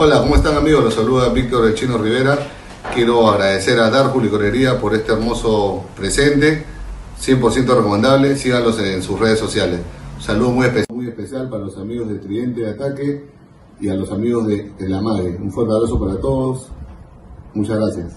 Hola, ¿cómo están amigos? Los saluda Víctor El Chino Rivera. Quiero agradecer a Dark Licorería por este hermoso presente, 100% recomendable. Síganlos en sus redes sociales. Un saludo muy especial para los amigos de Tridente de Ataque y a los amigos de La Madre. Un fuerte abrazo para todos. Muchas gracias.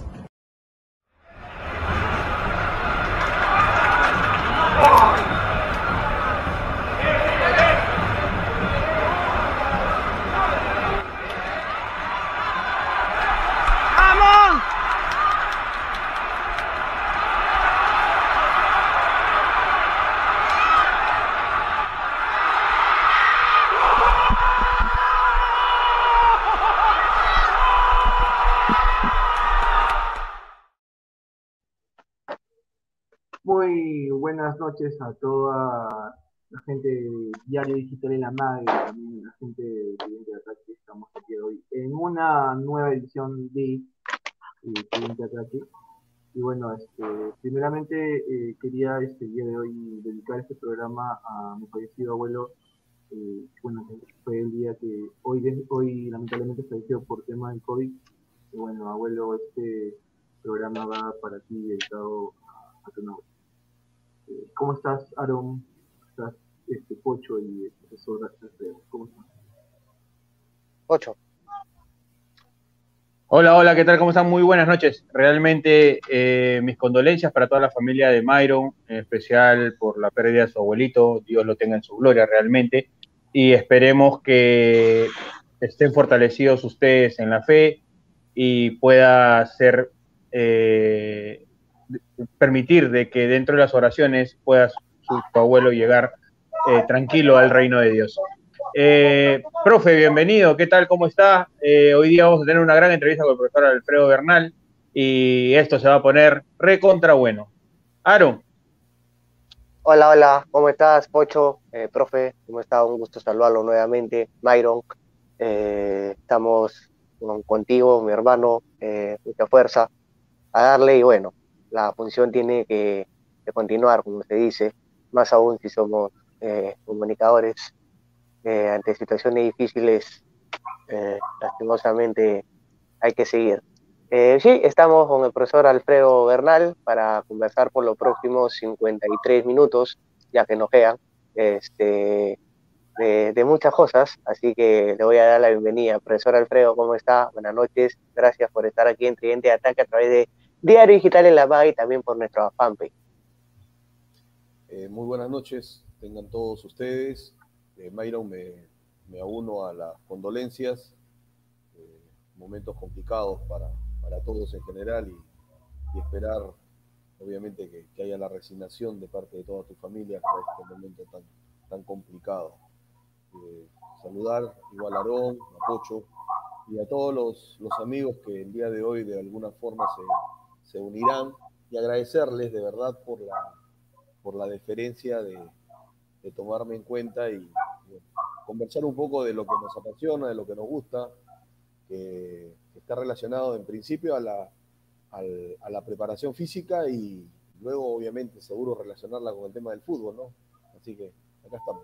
Muy buenas noches a toda la gente de Diario Digital en la Madre y también la gente de Cliente de Ataque. Estamos aquí hoy en una nueva edición de Cliente de Ataque. Y bueno, primeramente quería el día de hoy dedicar este programa a mi fallecido abuelo. Bueno, fue el día que hoy lamentablemente falleció por tema del COVID. Y bueno, abuelo, este programa va para ti dedicado a tu nombre. ¿Cómo estás, Aaron? ¿Cómo estás, Pocho y el profesor Alfredo? ¿Cómo están? Ocho. Hola, hola, ¿qué tal? ¿Cómo están? Muy buenas noches. Realmente mis condolencias para toda la familia de Myron, en especial por la pérdida de su abuelito. Dios lo tenga en su gloria realmente. Y esperemos que estén fortalecidos ustedes en la fe y pueda ser, permitir de que dentro de las oraciones pueda su abuelo llegar tranquilo al reino de Dios. Profe, bienvenido, ¿qué tal? ¿Cómo está? Hoy día vamos a tener una gran entrevista con el profesor Alfredo Bernal y esto se va a poner recontra bueno. Aaron. Hola, hola, ¿cómo estás, Pocho? Profe, ¿cómo está? Un gusto saludarlo nuevamente. Myron, estamos contigo, mi hermano, mucha fuerza a darle y bueno, la función tiene que continuar, como se dice, más aún si somos comunicadores ante situaciones difíciles, lastimosamente hay que seguir. Sí, estamos con el profesor Alfredo Bernal para conversar por los próximos 53 minutos, ya que nos quedan, de muchas cosas, así que le voy a dar la bienvenida. Profesor Alfredo, ¿cómo está? Buenas noches, gracias por estar aquí en Tridente de Ataque a través de Diario Digital en la MAG y también por nuestra fanpage. Muy buenas noches, tengan todos ustedes. Myron, me uno a las condolencias, momentos complicados para todos en general y esperar, obviamente, que haya la resignación de parte de toda tu familia para este momento tan complicado. Saludar igual a Aarón, a Pocho y a todos los amigos que el día de hoy de alguna forma se unirán y agradecerles de verdad por la deferencia de tomarme en cuenta y conversar un poco de lo que nos apasiona, de lo que nos gusta, que está relacionado en principio a la preparación física y luego obviamente seguro relacionarla con el tema del fútbol, ¿no? Así que acá estamos.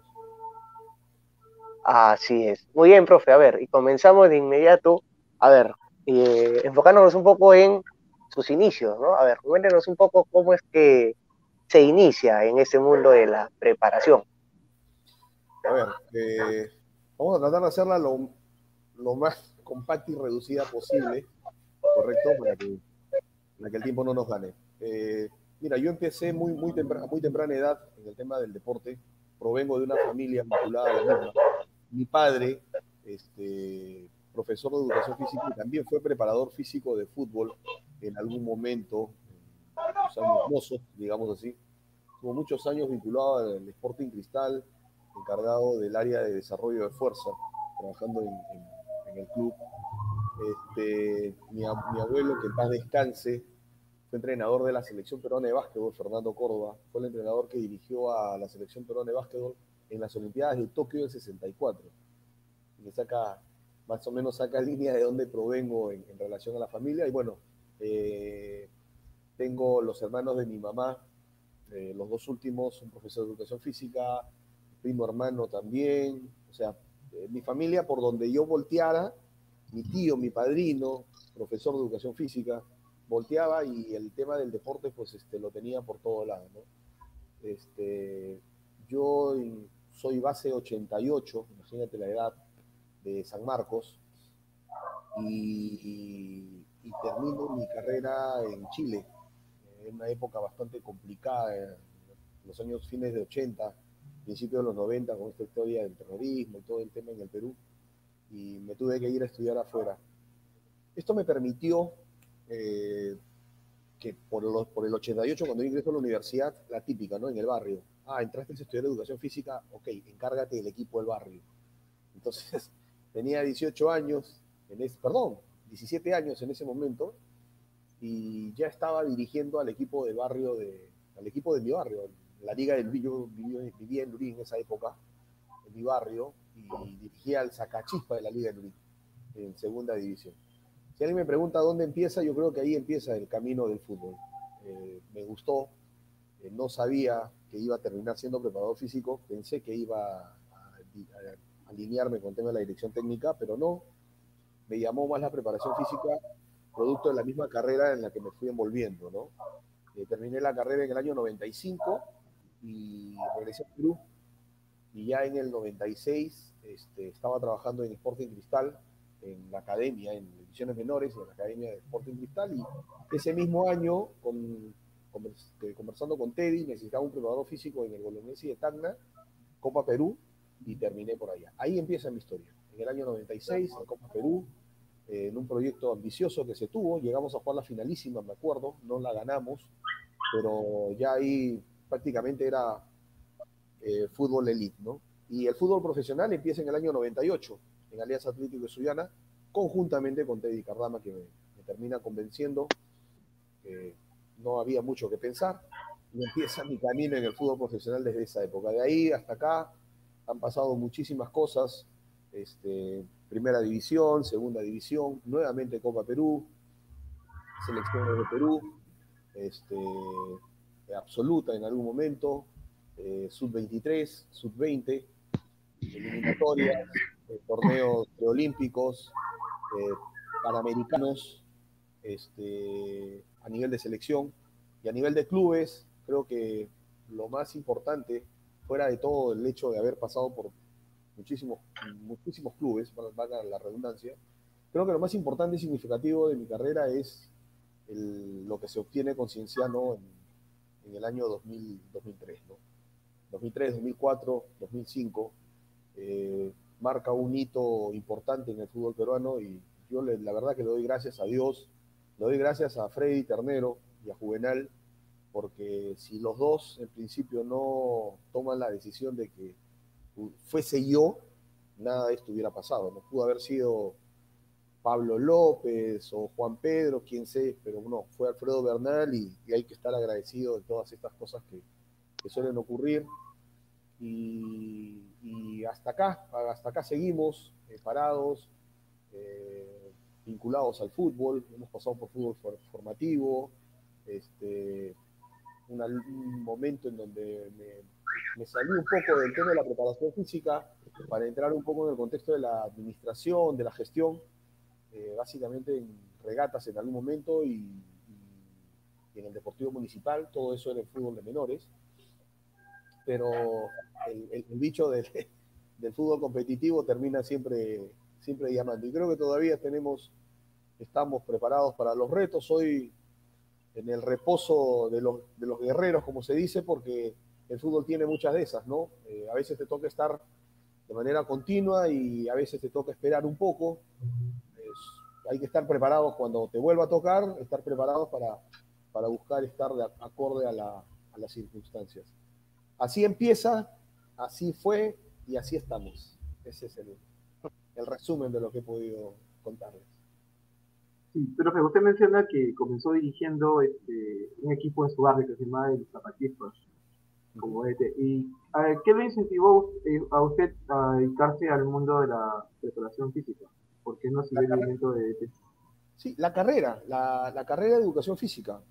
Así es. Muy bien, profe. A ver, y comenzamos de inmediato. A ver, enfocándonos un poco en sus inicios, ¿no? A ver, cuéntenos un poco cómo es que se inicia en ese mundo de la preparación. A ver, vamos a tratar de hacerla lo más compacta y reducida posible, ¿correcto? Para que el tiempo no nos gane. Mira, yo empecé muy temprana edad en el tema del deporte. Provengo de una familia vinculada a la misma. Mi padre, profesor de educación física y también fue preparador físico de fútbol en algún momento, en sus años mozos, digamos así. Tuvo muchos años vinculado al Sporting Cristal, encargado del área de desarrollo de fuerza, trabajando en el club. Mi abuelo, que en paz descanse, fue entrenador de la selección peruana de básquetbol, Fernando Córdoba, fue el entrenador que dirigió a la selección peruana de básquetbol en las Olimpiadas de Tokio del 64. Y me más o menos saca línea de dónde provengo en relación a la familia. Y bueno, tengo los hermanos de mi mamá, los dos últimos, un profesor de educación física, primo hermano también. O sea, mi familia, por donde yo volteara, mi tío, mi padrino, profesor de educación física, volteaba y el tema del deporte pues lo tenía por todo lado, ¿no? Yo soy base 88, imagínate la edad, de San Marcos, y termino mi carrera en Chile, en una época bastante complicada, en los años fines de 80, principios de los 90, con esta historia del terrorismo y todo el tema en el Perú, y me tuve que ir a estudiar afuera. Esto me permitió que por el 88, cuando yo ingreso a la universidad, la típica, ¿no? En el barrio. Entraste a estudiar educación física, ok, encárgate del equipo del barrio. Entonces, tenía 18 años, perdón, 17 años en ese momento, y ya estaba dirigiendo al equipo del barrio, al equipo de mi barrio, la Liga del Yo vivía en Lurín en esa época, en mi barrio, y dirigía al Sacachispa de la Liga de Lurín, en segunda división. Si alguien me pregunta dónde empieza, yo creo que ahí empieza el camino del fútbol. Me gustó, no sabía que iba a terminar siendo preparador físico, pensé que iba a alinearme con el tema de la dirección técnica, pero no, me llamó más la preparación física, producto de la misma carrera en la que me fui envolviendo, ¿no? Terminé la carrera en el año 95 y regresé a Perú, y ya en el 96 estaba trabajando en Sporting Cristal, en la academia, en divisiones menores, en la academia de Sporting Cristal, y ese mismo año, conversando con Teddy, necesitaba un preparador físico en el Bolognesi de Tacna, Copa Perú, y terminé por allá. Ahí empieza mi historia. En el año 96, en Copa Perú, en un proyecto ambicioso que se tuvo, llegamos a jugar la finalísima, me acuerdo, no la ganamos, pero ya ahí prácticamente era fútbol elite, ¿no? Y el fútbol profesional empieza en el año 98, en Alianza Atlético de Sullana, conjuntamente con Teddy Cardama, que me termina convenciendo que no había mucho que pensar, y empieza mi camino en el fútbol profesional desde esa época. De ahí hasta acá han pasado muchísimas cosas, primera división, segunda división, nuevamente Copa Perú, selecciones de Perú, absoluta en algún momento, sub-23, sub-20, eliminatorias, torneos preolímpicos, panamericanos, a nivel de selección y a nivel de clubes. Creo que lo más importante, fuera de todo el hecho de haber pasado por muchísimos clubes, valga la redundancia, creo que lo más importante y significativo de mi carrera es lo que se obtiene con Cienciano en el año 2003, ¿no? 2003, 2004, 2005, marca un hito importante en el fútbol peruano, y yo la verdad que le doy gracias a Dios, le doy gracias a Freddy Ternero y a Juvenal, porque si los dos en principio no toman la decisión de que fuese yo, nada de esto hubiera pasado. No pudo haber sido Pablo López o Juan Pedro, quien sé, pero no, fue Alfredo Bernal, y hay que estar agradecido de todas estas cosas que suelen ocurrir. Y hasta acá seguimos parados, vinculados al fútbol. Hemos pasado por fútbol formativo, un momento en donde me salí un poco del tema de la preparación física para entrar un poco en el contexto de la administración, de la gestión, básicamente en regatas en algún momento, y en el Deportivo Municipal. Todo eso era el fútbol de menores, pero el bicho del fútbol competitivo termina siempre llamando, y creo que todavía estamos preparados para los retos. Hoy en el reposo de los guerreros, como se dice, porque el fútbol tiene muchas de esas, ¿no? A veces te toca estar de manera continua y a veces te toca esperar un poco. Hay que estar preparados cuando te vuelva a tocar, estar preparados para buscar estar acorde a las circunstancias. Así empieza, así fue y así estamos. Ese es el resumen de lo que he podido contarles. Sí, pero usted menciona que comenzó dirigiendo un equipo en su barrio que se llama el Zapatistas, como y ¿qué lo incentivó a usted a dedicarse al mundo de la preparación física? ¿Por qué no siguió el movimiento de ET? Sí, la carrera de educación física.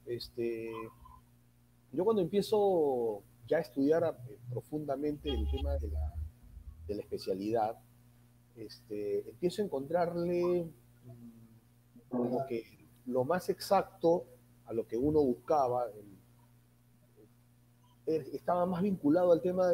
Yo cuando empiezo ya a estudiar profundamente el tema de la especialidad, empiezo a encontrarle como que lo más exacto a lo que uno buscaba, estaba más vinculado al tema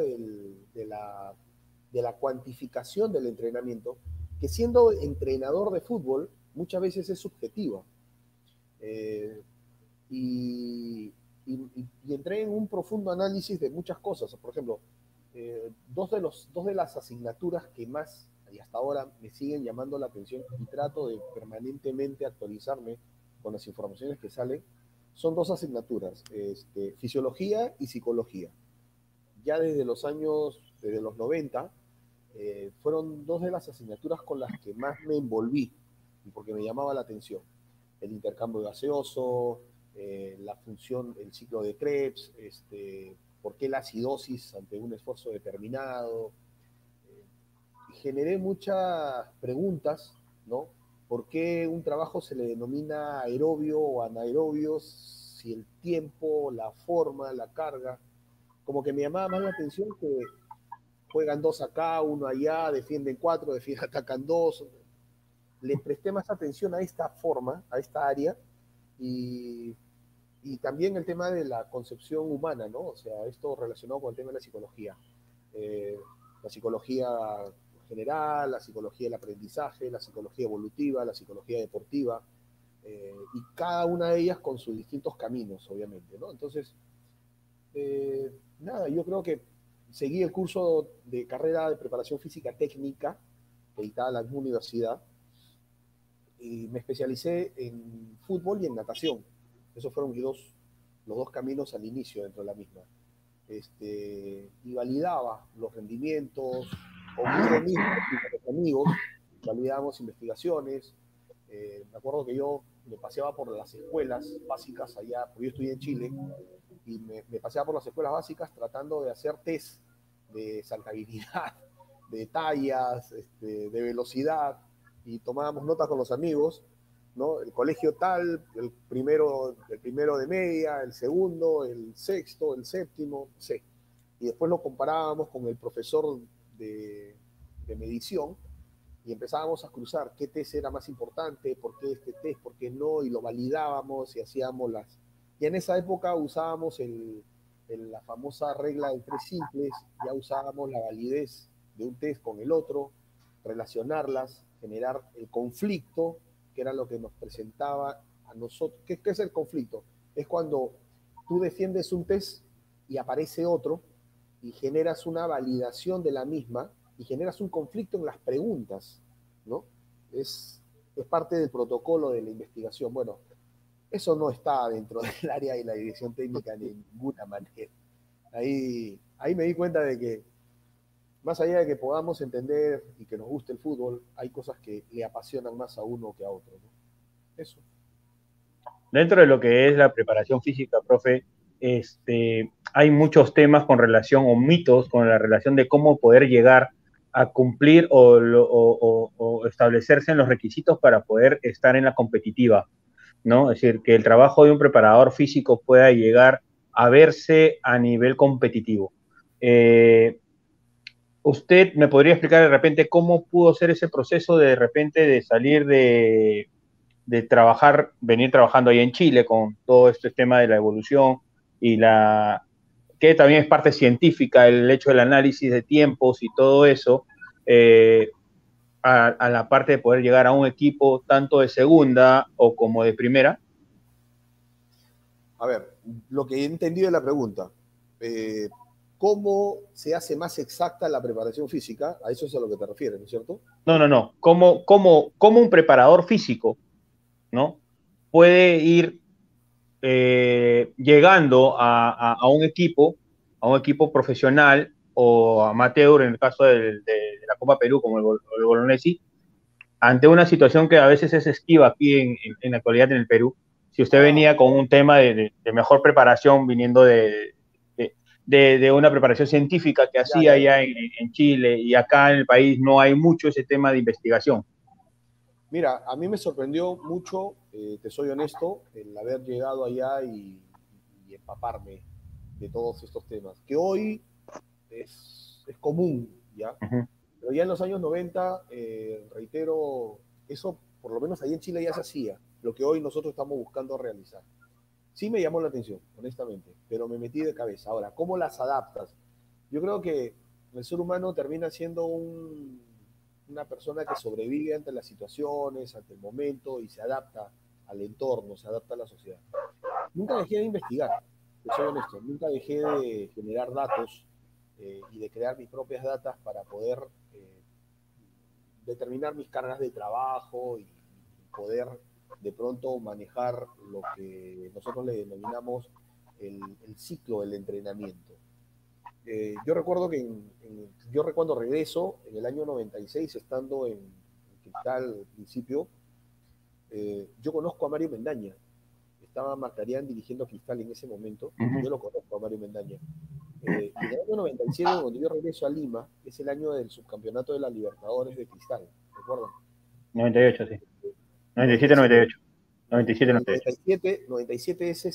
de la cuantificación del entrenamiento, que siendo entrenador de fútbol muchas veces es subjetiva. Eh, y, y entré en un profundo análisis de muchas cosas. Por ejemplo, dos de las asignaturas que más y hasta ahora me siguen llamando la atención y trato de permanentemente actualizarme con las informaciones que salen, son dos asignaturas, fisiología y psicología. Ya desde los 90, fueron dos de las asignaturas con las que más me envolví, porque me llamaba la atención. El intercambio gaseoso, la función, el ciclo de Krebs, por qué la acidosis ante un esfuerzo determinado. Generé muchas preguntas, ¿no? ¿Por qué un trabajo se le denomina aerobio o anaerobio si el tiempo, la forma, la carga? Como que me llamaba más la atención que juegan dos acá, uno allá, defienden cuatro, atacan dos. Le presté más atención a esta forma, a esta área, y, y también el tema de la concepción humana, ¿no? O sea, esto relacionado con el tema de la psicología. La psicología general, la psicología del aprendizaje, la psicología evolutiva, la psicología deportiva, y cada una de ellas con sus distintos caminos, obviamente, ¿no? Entonces, nada, yo creo que seguí el curso de carrera de preparación física técnica, que dictaba la misma universidad, y me especialicé en fútbol y en natación. Esos fueron los dos caminos al inicio dentro de la misma. Y validaba los rendimientos, o uno mismo y con los amigos, validábamos investigaciones. Me acuerdo que yo me paseaba por las escuelas básicas allá, porque yo estudié en Chile, y me paseaba por las escuelas básicas tratando de hacer test de saltabilidad, de tallas, de velocidad, y tomábamos notas con los amigos, ¿no? El colegio tal, el primero de media, el segundo, el sexto, el séptimo, no sé. Y después lo comparábamos con el profesor de medición y empezábamos a cruzar qué test era más importante, por qué este test, por qué no, y lo validábamos y hacíamos las... Y en esa época usábamos la famosa regla de tres simples, ya usábamos la validez de un test con el otro, relacionarlas, generar el conflicto, que era lo que nos presentaba a nosotros. ¿Qué es el conflicto? Es cuando tú defiendes un test y aparece otro y generas una validación de la misma y generas un conflicto en las preguntas, ¿no? Es parte del protocolo de la investigación. Bueno, eso no está dentro del área de la dirección técnica de ninguna manera. Ahí me di cuenta de que, más allá de que podamos entender y que nos guste el fútbol, hay cosas que le apasionan más a uno que a otro, ¿no? Eso. Dentro de lo que es la preparación física, profe, hay muchos temas con relación, o mitos con la relación de cómo poder llegar a cumplir o establecerse en los requisitos para poder estar en la competitiva, ¿no? Es decir, que el trabajo de un preparador físico pueda llegar a verse a nivel competitivo. ¿Usted me podría explicar de repente cómo pudo ser ese proceso de repente de salir de trabajar, venir trabajando ahí en Chile con todo este tema de la evolución y que también es parte científica, el hecho del análisis de tiempos y todo eso, a la parte de poder llegar a un equipo tanto de segunda o como de primera? A ver, lo que he entendido de la pregunta, ¿cómo se hace más exacta la preparación física? A eso es a lo que te refieres, ¿no es cierto? No. ¿Cómo un preparador físico, ¿no? Puede ir llegando a un equipo profesional o amateur, en el caso de la Copa Perú, como el Bolognesi, ante una situación que a veces es esquiva aquí en la actualidad en el Perú. Si usted venía con un tema de mejor preparación, viniendo de una preparación científica que hacía allá en Chile, y acá en el país no hay mucho ese tema de investigación. Mira, a mí me sorprendió mucho, te soy honesto, el haber llegado allá y empaparme de todos estos temas, que hoy es común, ¿ya? Uh-huh. Pero ya en los años 90, reitero, eso por lo menos ahí en Chile ya se hacía, lo que hoy nosotros estamos buscando realizar. Sí me llamó la atención, honestamente, pero me metí de cabeza. Ahora, ¿cómo las adaptas? Yo creo que el ser humano termina siendo una persona que sobrevive ante las situaciones, ante el momento y se adapta al entorno, se adapta a la sociedad. Nunca dejé de investigar, te soy honesto, nunca dejé de generar datos y de crear mis propias datas para poder determinar mis cargas de trabajo y poder de pronto manejar lo que nosotros le denominamos el ciclo del entrenamiento. Yo recuerdo que yo recuerdo regreso en el año 96, estando en Cristal al principio, yo conozco a Mario Mendaña. Estaba Marcarián dirigiendo a Cristal en ese momento, yo lo conozco a Mario Mendaña. Y en el año 97, cuando yo regreso a Lima, es el año del subcampeonato de la Libertadores de Cristal, ¿recuerdan? 98, sí. 97, 98. 97, 98. 97 es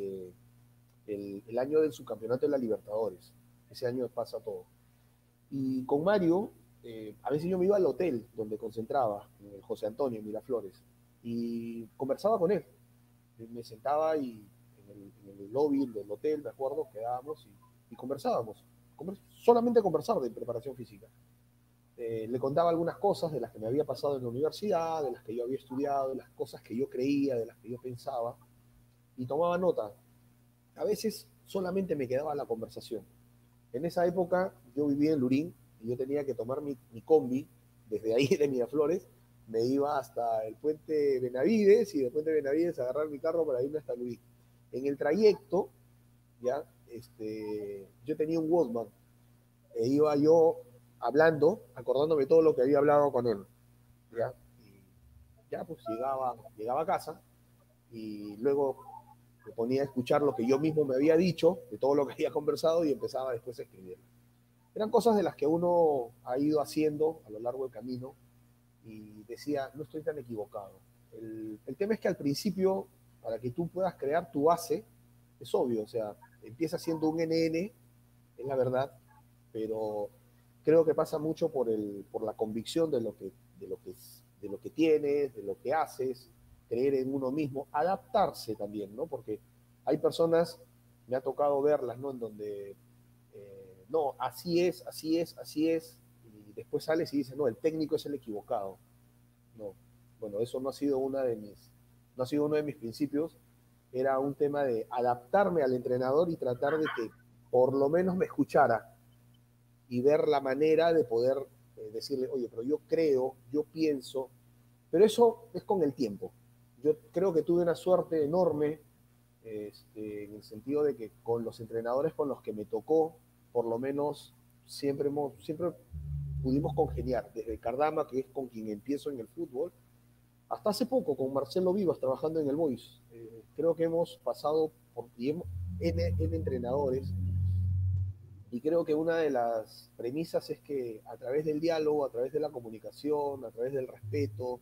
el año del subcampeonato de la Libertadores. Ese año pasa todo. Y con Mario, a veces yo me iba al hotel donde concentraba, en el José Antonio, en Miraflores, y conversaba con él. Me sentaba y en el lobby del hotel, me acuerdo, quedábamos y conversábamos. Solamente conversar de preparación física. Le contaba algunas cosas de las que me había pasado en la universidad, de las que yo había estudiado, de las cosas que yo creía, de las que yo pensaba, y tomaba nota. A veces solamente me quedaba la conversación. En esa época yo vivía en Lurín y yo tenía que tomar mi combi desde ahí de Miraflores, me iba hasta el puente Benavides y del puente Benavides agarrar mi carro para irme hasta Lurín. En el trayecto, ya, yo tenía un Walkman e iba yo hablando, acordándome todo lo que había hablado con él, ya, y ya pues llegaba a casa y luego me ponía a escuchar lo que yo mismo me había dicho, de todo lo que había conversado y empezaba después a escribir. Eran cosas de las que uno ha ido haciendo a lo largo del camino y decía, no estoy tan equivocado. El tema es que al principio, para que tú puedas crear tu base, es obvio, o sea, empieza siendo un NN, es la verdad, pero creo que pasa mucho por la convicción de lo que tienes, de lo que haces, creer en uno mismo, adaptarse también, ¿no? Porque hay personas, me ha tocado verlas, ¿no? En donde, no, así es, así es, así es, y después sales y dices, no, el técnico es el equivocado. No, bueno, eso no ha sido uno de mis principios, era un tema de adaptarme al entrenador y tratar de que por lo menos me escuchara y ver la manera de poder decirle, oye, pero yo creo, yo pienso, pero eso es con el tiempo. Yo creo que tuve una suerte enorme en el sentido de que con los entrenadores con los que me tocó, por lo menos siempre pudimos congeniar, desde Cardama, que es con quien empiezo en el fútbol, hasta hace poco con Marcelo Vivas trabajando en el Boys. Creo que hemos pasado por en entrenadores y creo que una de las premisas es que a través del diálogo, a través de la comunicación, a través del respeto,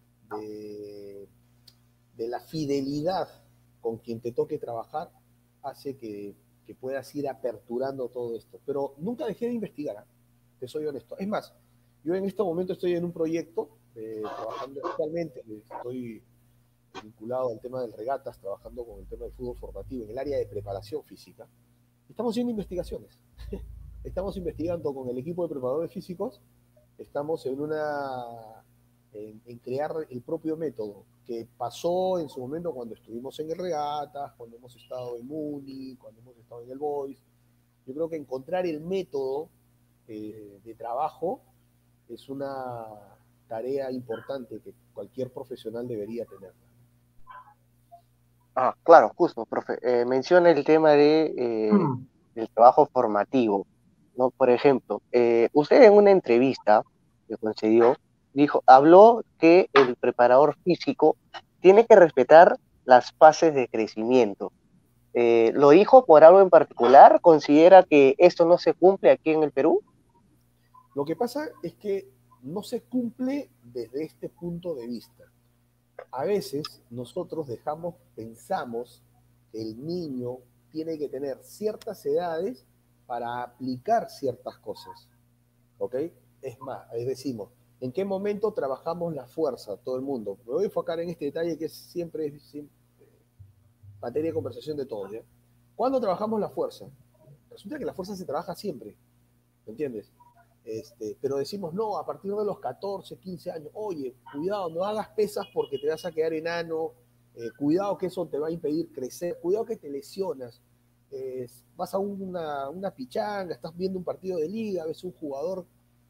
de, de la fidelidad con quien te toque trabajar, hace que puedas ir aperturando todo esto. Pero nunca dejé de investigar, ¿eh? Te soy honesto. Es más, yo en este momento estoy en un proyecto, trabajando actualmente, estoy vinculado al tema del regatas, trabajando con el tema del fútbol formativo en el área de preparación física. Estamos haciendo investigaciones. Estamos investigando con el equipo de preparadores físicos, estamos en crear el propio método que pasó en su momento cuando estuvimos en el Regatas, cuando hemos estado en Muni, cuando hemos estado en el Boys. Yo creo que encontrar el método de trabajo es una tarea importante que cualquier profesional debería tener. Ah, claro, justo, profe. Menciona el tema del trabajo formativo, ¿no? Por ejemplo, usted en una entrevista que concedió, habló que el preparador físico tiene que respetar las fases de crecimiento. ¿Lo dijo por algo en particular? ¿Considera que esto no se cumple aquí en el Perú? Lo que pasa es que no se cumple desde este punto de vista. A veces nosotros pensamos que el niño tiene que tener ciertas edades para aplicar ciertas cosas, ¿ok? Es más, decimos, ¿En qué momento trabajamos la fuerza? Todo el mundo. Me voy a enfocar en este detalle que siempre es materia de conversación de todos, ¿ya? ¿Cuándo trabajamos la fuerza? Resulta que la fuerza se trabaja siempre, ¿me entiendes? Pero decimos, no, a partir de los 14, 15 años, oye, cuidado, no hagas pesas porque te vas a quedar enano, cuidado que eso te va a impedir crecer, cuidado que te lesionas, vas a una pichanga, estás viendo un partido de liga, ves un jugador,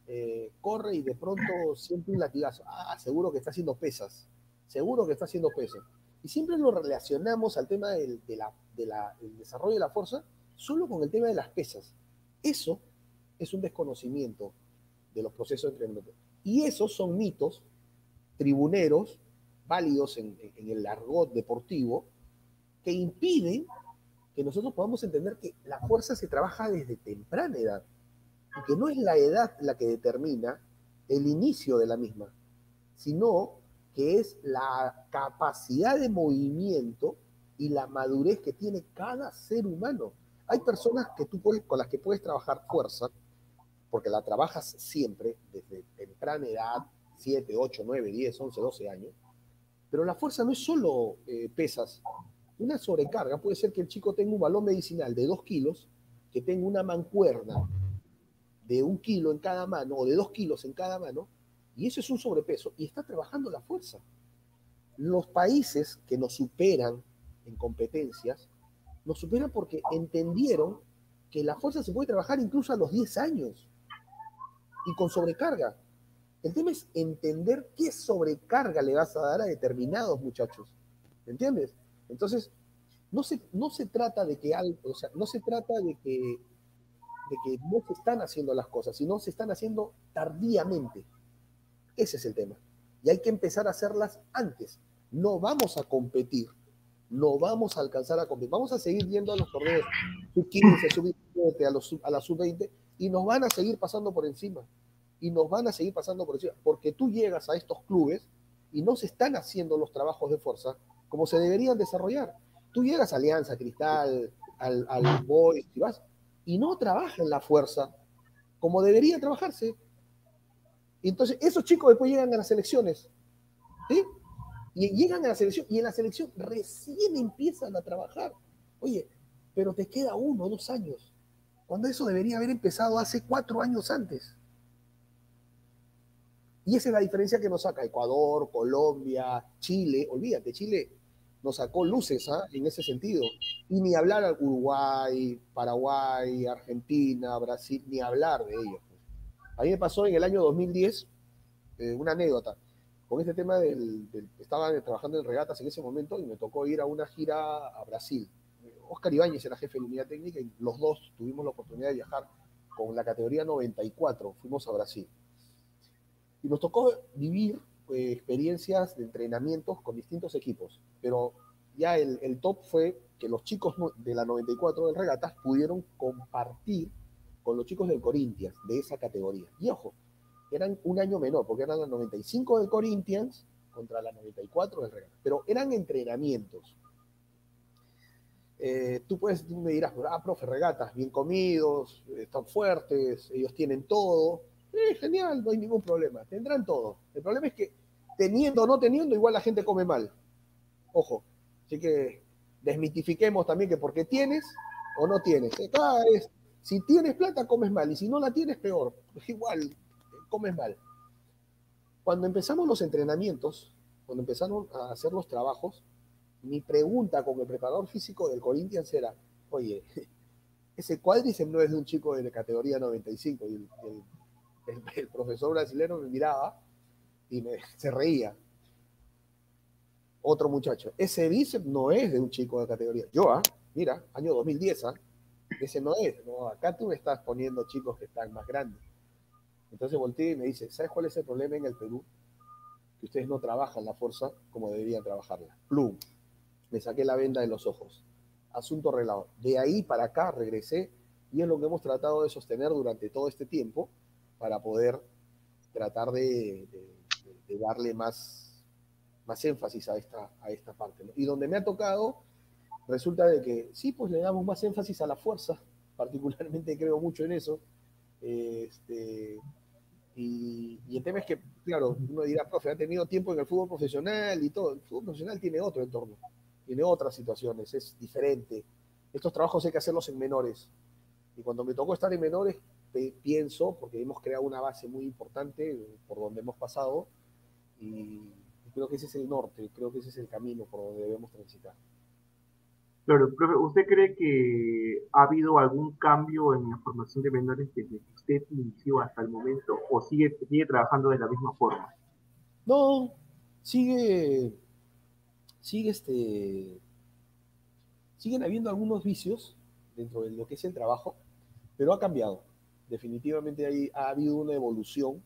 corre y de pronto siente un latigazo, seguro que está haciendo pesas, seguro que está haciendo pesas. Y siempre lo relacionamos al tema del desarrollo de la fuerza solo con el tema de las pesas. Eso es un desconocimiento de los procesos de entrenamiento. Y esos son mitos tribuneros, válidos en el argot deportivo, que impiden que nosotros podamos entender que la fuerza se trabaja desde temprana edad y que no es la edad la que determina el inicio de la misma, sino que es la capacidad de movimiento y la madurez que tiene cada ser humano. Hay personas que con las que puedes trabajar fuerza, porque la trabajas siempre, desde temprana edad, 7, 8, 9, 10, 11, 12 años, pero la fuerza no es solo pesas. Una sobrecarga puede ser que el chico tenga un balón medicinal de 2 kilos, que tenga una mancuerna de 1 kilo en cada mano, o de 2 kilos en cada mano, y eso es un sobrepeso, y está trabajando la fuerza. Los países que nos superan en competencias, nos superan porque entendieron que la fuerza se puede trabajar incluso a los 10 años, y con sobrecarga. El tema es entender qué sobrecarga le vas a dar a determinados muchachos, ¿me entiendes? Entonces, no se trata de que algo, o sea, no se trata de que no se están haciendo las cosas, sino se están haciendo tardíamente. Ese es el tema. Y hay que empezar a hacerlas antes. No vamos a competir, no vamos a alcanzar a competir. Vamos a seguir yendo a los torneos sub-15, sub-17, a la sub-20, y nos van a seguir pasando por encima. Y nos van a seguir pasando por encima. Porque tú llegas a estos clubes y no se están haciendo los trabajos de fuerza como se deberían desarrollar. Tú llegas a Alianza, Cristal, al Boys, y vas, y no trabajan la fuerza como debería trabajarse. Y entonces esos chicos después llegan a las selecciones, ¿sí? Y llegan a la selección, y en la selección recién empiezan a trabajar. Oye, pero te queda 1 o 2 años, cuando eso debería haber empezado hace 4 años antes. Y esa es la diferencia que nos saca Ecuador, Colombia, Chile. Olvídate, Chile nos sacó luces en ese sentido. Y ni hablar a Uruguay, Paraguay, Argentina, Brasil, ni hablar de ellos. A mí me pasó en el año 2010 una anécdota. Con este tema estaba trabajando en regatas en ese momento y me tocó ir a una gira a Brasil. Oscar Ibáñez era jefe de la unidad técnica y los dos tuvimos la oportunidad de viajar con la categoría 94. Fuimos a Brasil. Y nos tocó vivir experiencias de entrenamientos con distintos equipos, pero ya el top fue que los chicos de la 94 del Regatas pudieron compartir con los chicos del Corinthians, de esa categoría. Y ojo, eran un año menor, porque eran la 95 del Corinthians contra la 94 del Regatas, pero eran entrenamientos. Tú me dirás, profe, Regatas, bien comidos, están fuertes, ellos tienen todo. Genial, no hay ningún problema, tendrán todo. El problema es que teniendo o no teniendo, igual la gente come mal. Ojo, así que desmitifiquemos también que porque tienes o no tienes. Si tienes plata, comes mal, y si no la tienes, peor. Igual, comes mal. Cuando empezamos los entrenamientos, cuando empezaron a hacer los trabajos, mi pregunta con el preparador físico del Corinthians era, oye, ese cuádriceps no es de un chico de la categoría 95, y el profesor brasileño me miraba y se reía. Otro muchacho, ese bíceps no es de un chico de categoría. Yo, mira, año 2010, ese no es. No, acá tú me estás poniendo chicos que están más grandes. Entonces volteé y me dice, ¿sabes cuál es el problema en el Perú? Que ustedes no trabajan la fuerza como deberían trabajarla. Plum, me saqué la venda de los ojos. Asunto arreglado. De ahí para acá regresé y es lo que hemos tratado de sostener durante todo este tiempo para poder tratar de darle más énfasis a esta parte, ¿no? Y donde me ha tocado, resulta de que sí, pues le damos más énfasis a la fuerza, particularmente creo mucho en eso, y Y el tema es que, claro, uno dirá, profe, ha tenido tiempo en el fútbol profesional y todo. El fútbol profesional tiene otro entorno, tiene otras situaciones, es diferente. Estos trabajos hay que hacerlos en menores. Y cuando me tocó estar en menores, pienso, porque hemos creado una base muy importante por donde hemos pasado, y creo que ese es el norte, creo que ese es el camino por donde debemos transitar. Claro, profe, ¿usted cree que ha habido algún cambio en la formación de menores desde que usted inició hasta el momento o sigue trabajando de la misma forma? No, sigue, sigue siguen habiendo algunos vicios dentro de lo que es el trabajo, pero ha cambiado. Definitivamente ha habido una evolución.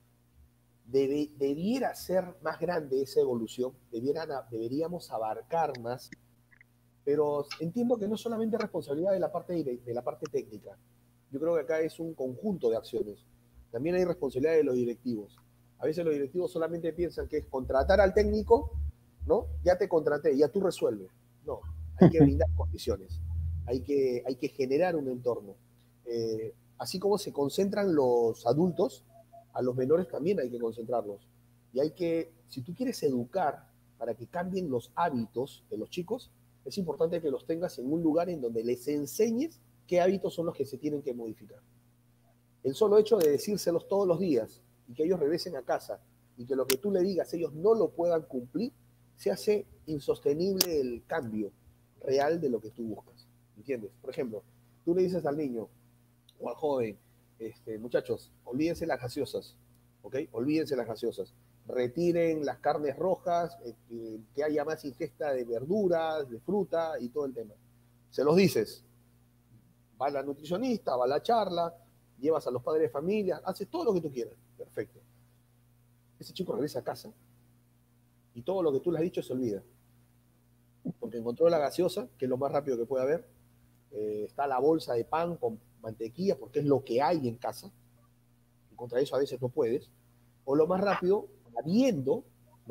Debiera ser más grande esa evolución, deberíamos abarcar más, pero entiendo que no solamente es responsabilidad de la parte técnica. Yo creo que acá es un conjunto de acciones. También hay responsabilidad de los directivos. A veces los directivos solamente piensan que es contratar al técnico, ¿no? Ya te contraté, ya tú resuelves. No, hay que brindar condiciones, hay que generar un entorno. Así como se concentran los adultos, a los menores también hay que concentrarlos. Y si tú quieres educar para que cambien los hábitos de los chicos, es importante que los tengas en un lugar en donde les enseñes qué hábitos son los que se tienen que modificar. El solo hecho de decírselos todos los días y que ellos regresen a casa y que lo que tú le digas ellos no lo puedan cumplir, se hace insostenible el cambio real de lo que tú buscas. ¿Entiendes? Por ejemplo, tú le dices al niño o al joven, muchachos, olvídense las gaseosas, ¿ok? Olvídense las gaseosas. Retiren las carnes rojas, que haya más ingesta de verduras, de fruta y todo el tema. Se los dices. Va la nutricionista, va la charla, llevas a los padres de familia, haces todo lo que tú quieras. Perfecto. Ese chico regresa a casa y todo lo que tú le has dicho se olvida. Porque encontró la gaseosa, que es lo más rápido que puede haber. Está la bolsa de pan con mantequilla, porque es lo que hay en casa. Y contra eso a veces no puedes. O lo más rápido, habiendo,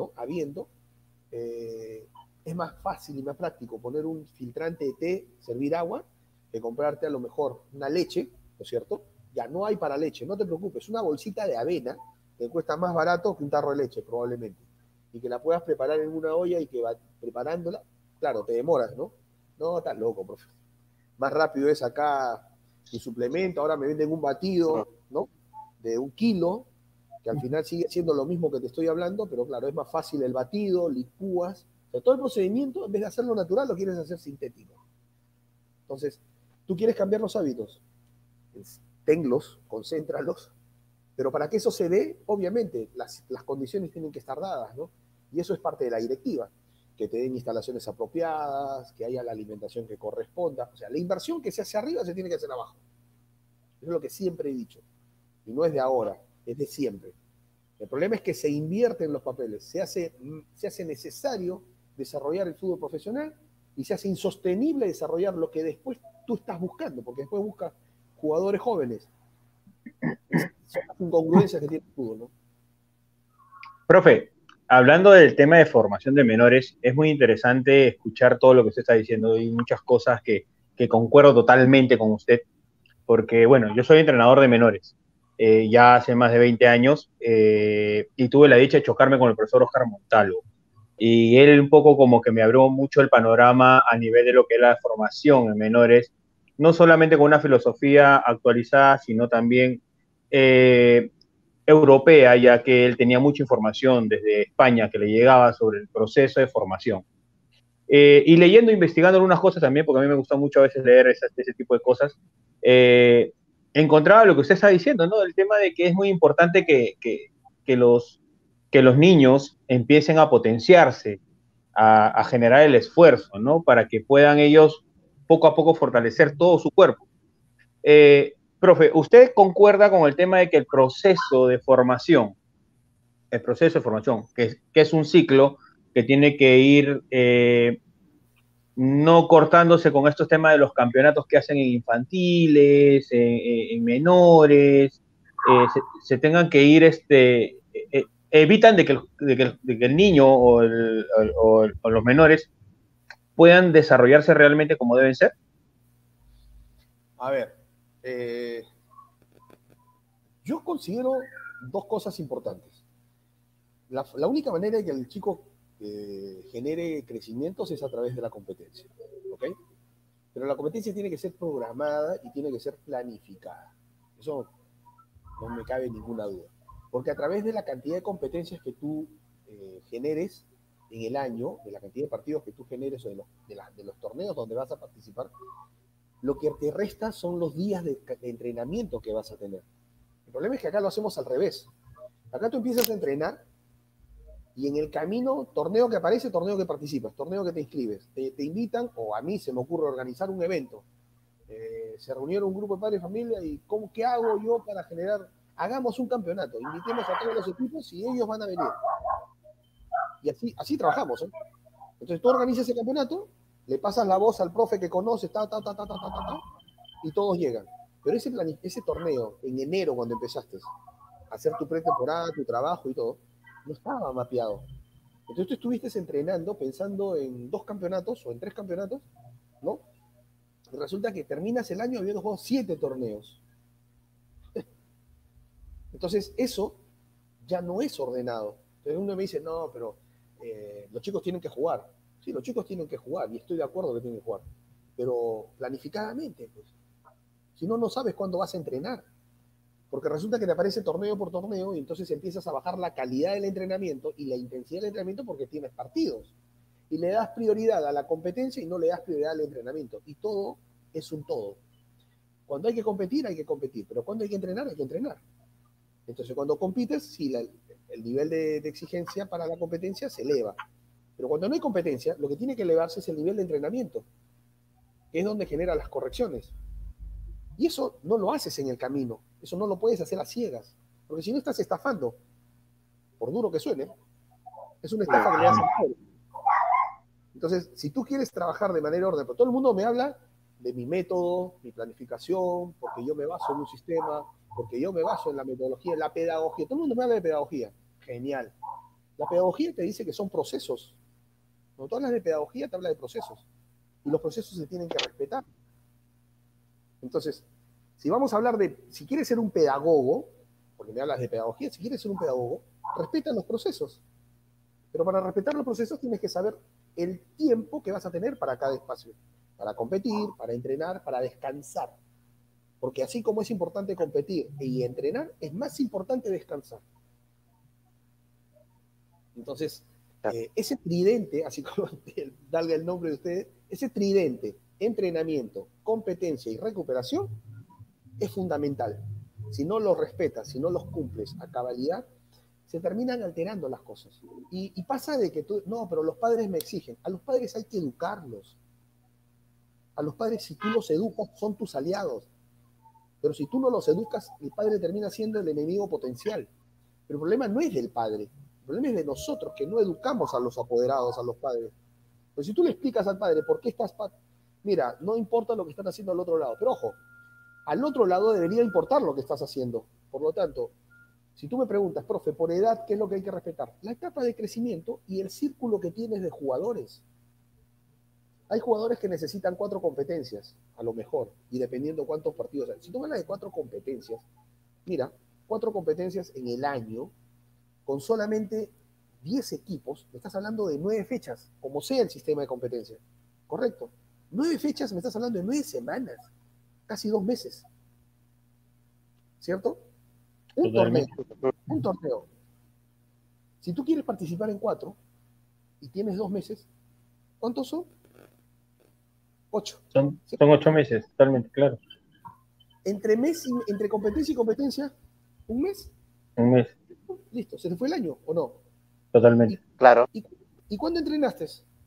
es más fácil y más práctico poner un filtrante de té, servir agua, que comprarte a lo mejor una leche, ¿no es cierto? Ya no hay para leche, no te preocupes, una bolsita de avena te cuesta más barato que un tarro de leche, probablemente. Y que la puedas preparar en una olla y que va preparándola, claro, te demoras, ¿no? No, estás loco, profe. Más rápido es acá mi suplemento, ahora me venden un batido, ¿no? De 1 kilo, que al final sigue siendo lo mismo que te estoy hablando, pero claro, es más fácil el batido, licúas, o sea, todo el procedimiento, en vez de hacerlo natural, lo quieres hacer sintético. Entonces, tú quieres cambiar los hábitos, tenlos, concéntralos, pero para que eso se dé, obviamente, las condiciones tienen que estar dadas, ¿no? Y eso es parte de la directiva, que te den instalaciones apropiadas, que haya la alimentación que corresponda, o sea, la inversión que se hace arriba se tiene que hacer abajo. Eso es lo que siempre he dicho, y no es de ahora, es de siempre. El problema es que se invierten los papeles, se hace necesario desarrollar el fútbol profesional y se hace insostenible desarrollar lo que después tú estás buscando, porque después buscas jugadores jóvenes. Son las incongruencias que tiene el fútbol, ¿no? Profe, hablando del tema de formación de menores, es muy interesante escuchar todo lo que usted está diciendo y muchas cosas que concuerdo totalmente con usted, porque, bueno, yo soy entrenador de menores, ya hace más de 20 años, y tuve la dicha de chocarme con el profesor Oscar Montalvo. Y él un poco como que me abrió mucho el panorama a nivel de lo que es la formación en menores, no solamente con una filosofía actualizada, sino también europea, ya que él tenía mucha información desde España que le llegaba sobre el proceso de formación. Y leyendo, investigando algunas cosas también, porque a mí me gusta mucho a veces leer ese tipo de cosas, encontraba lo que usted está diciendo, ¿no? El tema de que es muy importante que los niños empiecen a potenciarse, a generar el esfuerzo, ¿no? Para que puedan ellos poco a poco fortalecer todo su cuerpo. Profe, ¿usted concuerda con el tema de que el proceso de formación, que es un ciclo que tiene que ir no cortándose con estos temas de los campeonatos que hacen en infantiles, en menores, se tengan que ir, evitan de que el niño o los menores puedan desarrollarse realmente como deben ser? A ver, yo considero dos cosas importantes. La única manera de que el chico genere crecimientos es a través de la competencia, ¿ok? Pero la competencia tiene que ser programada y tiene que ser planificada. Eso no me cabe ninguna duda. Porque a través de la cantidad de competencias que tú generes en el año, de la cantidad de partidos que tú generes o de los torneos donde vas a participar, lo que te resta son los días de entrenamiento que vas a tener. El problema es que acá lo hacemos al revés. Acá tú empiezas a entrenar y en el camino, torneo que aparece, torneo que participas, torneo que te inscribes. Te invitan, o a mí se me ocurre organizar un evento. Se reunieron un grupo de padres de familia y ¿qué hago yo para generar? Hagamos un campeonato, invitemos a todos los equipos y ellos van a venir. Y así trabajamos, ¿eh? Entonces tú organizas ese campeonato, le pasas la voz al profe que conoces, y todos llegan. Pero ese torneo, en enero cuando empezaste a hacer tu pretemporada, tu trabajo y todo, no estaba mapeado. Entonces tú estuviste entrenando pensando en 2 campeonatos o en 3 campeonatos, ¿no? Y resulta que terminas el año habiendo jugado 7 torneos. Entonces eso ya no es ordenado. Entonces uno me dice, no, pero los chicos tienen que jugar. Sí, los chicos tienen que jugar y estoy de acuerdo que tienen que jugar. Pero planificadamente, pues. Si no, no sabes cuándo vas a entrenar. Porque resulta que te aparece torneo por torneo y entonces empiezas a bajar la calidad del entrenamiento y la intensidad del entrenamiento porque tienes partidos. Y le das prioridad a la competencia y no le das prioridad al entrenamiento. Y todo es un todo. Cuando hay que competir, pero cuando hay que entrenar, hay que entrenar. Entonces, cuando compites, sí, el nivel de exigencia para la competencia se eleva. Pero cuando no hay competencia, lo que tiene que elevarse es el nivel de entrenamiento, que es donde genera las correcciones. Y eso no lo haces en el camino, eso no lo puedes hacer a ciegas, porque si no estás estafando, por duro que suene, es una estafa que le das al pobre. Entonces, si tú quieres trabajar de manera ordenada, pero todo el mundo me habla de mi método, mi planificación, porque yo me baso en un sistema, porque yo me baso en la metodología, en la pedagogía. Todo el mundo me habla de pedagogía. Genial. La pedagogía te dice que son procesos. Cuando tú hablas de pedagogía, te habla de procesos. Y los procesos se tienen que respetar. Entonces, si vamos a hablar si quieres ser un pedagogo, porque me hablas de pedagogía, si quieres ser un pedagogo, respeta los procesos. Pero para respetar los procesos tienes que saber el tiempo que vas a tener para cada espacio. Para competir, para entrenar, para descansar. Porque así como es importante competir y entrenar, es más importante descansar. Entonces, ese tridente, así como darle el nombre de ustedes, ese tridente, entrenamiento, competencia y recuperación, es fundamental. Si no los respetas, si no los cumples a cabalidad, se terminan alterando las cosas. Y pasa de que no, pero los padres me exigen. A los padres hay que educarlos. A los padres, si tú los educas, son tus aliados. Pero si tú no los educas, el padre termina siendo el enemigo potencial. Pero el problema no es del padre. El problema es de nosotros, que no educamos a los apoderados, a los padres. Pero si tú le explicas al padre por qué estás... Mira, no importa lo que están haciendo al otro lado. Pero ojo, al otro lado debería importar lo que estás haciendo. Por lo tanto, si tú me preguntas, profe, por edad, ¿qué es lo que hay que respetar? La etapa de crecimiento y el círculo que tienes de jugadores. Hay jugadores que necesitan 4 competencias, a lo mejor, y dependiendo cuántos partidos hay. Si tú hablas de 4 competencias, mira, 4 competencias en el año, con solamente 10 equipos, me estás hablando de 9 fechas, como sea el sistema de competencia. ¿Correcto? 9 fechas, me estás hablando de 9 semanas, casi 2 meses. ¿Cierto? Un torneo. Si tú quieres participar en 4 y tienes 2 meses, ¿cuántos son? 8. Son 8 meses, totalmente, claro. Entre competencia y competencia, ¿un mes? Un mes. Listo, ¿se te fue el año o no? Totalmente. Claro. ¿Y cuándo entrenaste?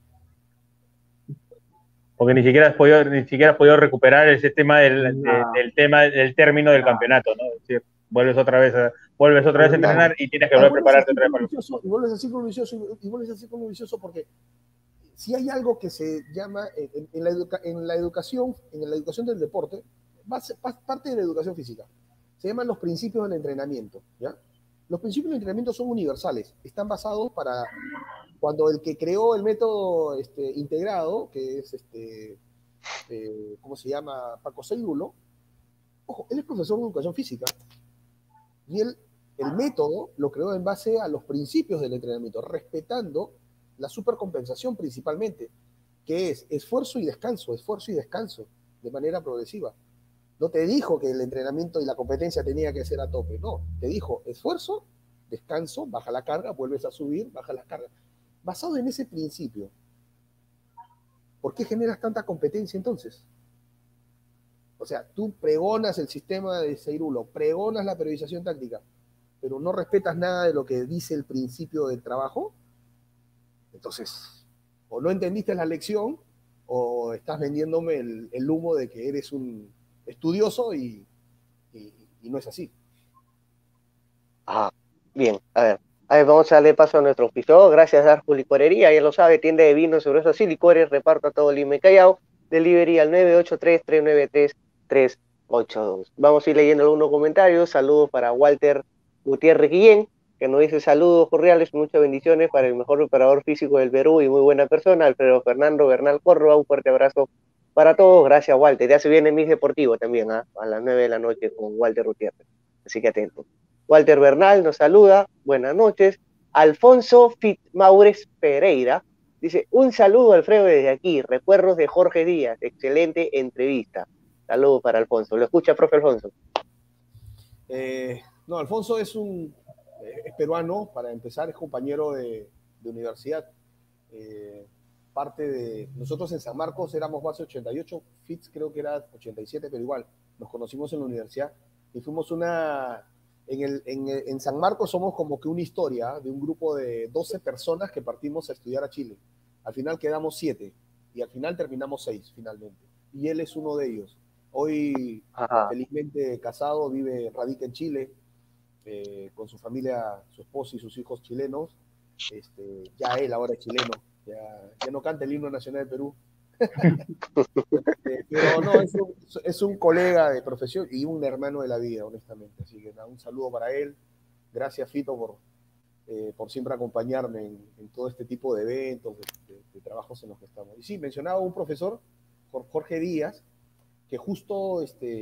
Porque ni siquiera has podido recuperar ese tema del término del campeonato, ¿no? Es decir, vuelves otra vez a entrenar y tienes que volver a prepararte otra vez para y vuelves a círculo vicioso porque si hay algo que se llama en la educación del deporte, parte de la educación física, se llaman los principios del entrenamiento, ¿ya? Los principios del entrenamiento son universales, están basados para cuando el que creó el método integrado, que es ¿cómo se llama? Paco Seirulo, ojo, él es profesor de educación física y él el método lo creó en base a los principios del entrenamiento, respetando la supercompensación principalmente, que es esfuerzo y descanso, de manera progresiva. No te dijo que el entrenamiento y la competencia tenía que ser a tope, no, te dijo esfuerzo, descanso, baja la carga, vuelves a subir, baja la carga. Basado en ese principio, ¿por qué generas tanta competencia entonces? O sea, tú pregonas el sistema de Seirulo, pregonas la periodización táctica, pero no respetas nada de lo que dice el principio del trabajo. Entonces, o no entendiste la lección, o estás vendiéndome el humo de que eres un estudioso y no es así. Ah, bien, a ver. A ver, vamos a darle paso a nuestro auspiciador. Gracias, Darjo Licorería. Ya lo sabe, tienda de vinos, cervezas y licores. Reparto a todo Lima y Callao. Delivery al 983-393-382. Vamos a ir leyendo algunos comentarios. Saludos para Walter Gutiérrez Guillén, que nos dice saludos cordiales, muchas bendiciones para el mejor preparador físico del Perú y muy buena persona, Alfredo Fernando Bernal Córdoba. Un fuerte abrazo para todos. Gracias, Walter. Ya se viene Mix Deportivo también, a las 9 de la noche con Walter Gutiérrez. Así que atento. Walter Bernal nos saluda, buenas noches. Alfonso Fitmaures Pereira dice, un saludo Alfredo desde aquí, recuerdos de Jorge Díaz, excelente entrevista. Saludos para Alfonso. ¿Lo escucha, profe Alfonso? No, Alfonso es peruano, para empezar, es compañero de universidad. Parte de nosotros en San Marcos éramos base 88, Fitz creo que era 87, pero igual, nos conocimos en la universidad y fuimos en San Marcos somos como que una historia de un grupo de 12 personas que partimos a estudiar a Chile. Al final quedamos 7 y al final terminamos 6 finalmente. Y él es uno de ellos. Hoy, felizmente casado, radica en Chile, con su familia, su esposa y sus hijos chilenos. Ya él ahora es chileno, ya no canta el himno nacional de Perú. Pero no, es un colega de profesión y un hermano de la vida, honestamente. Así que un saludo para él. Gracias, Fito, por siempre acompañarme en todo este tipo de eventos, de trabajos en los que estamos. Y sí, mencionaba un profesor, Jorge Díaz, que justo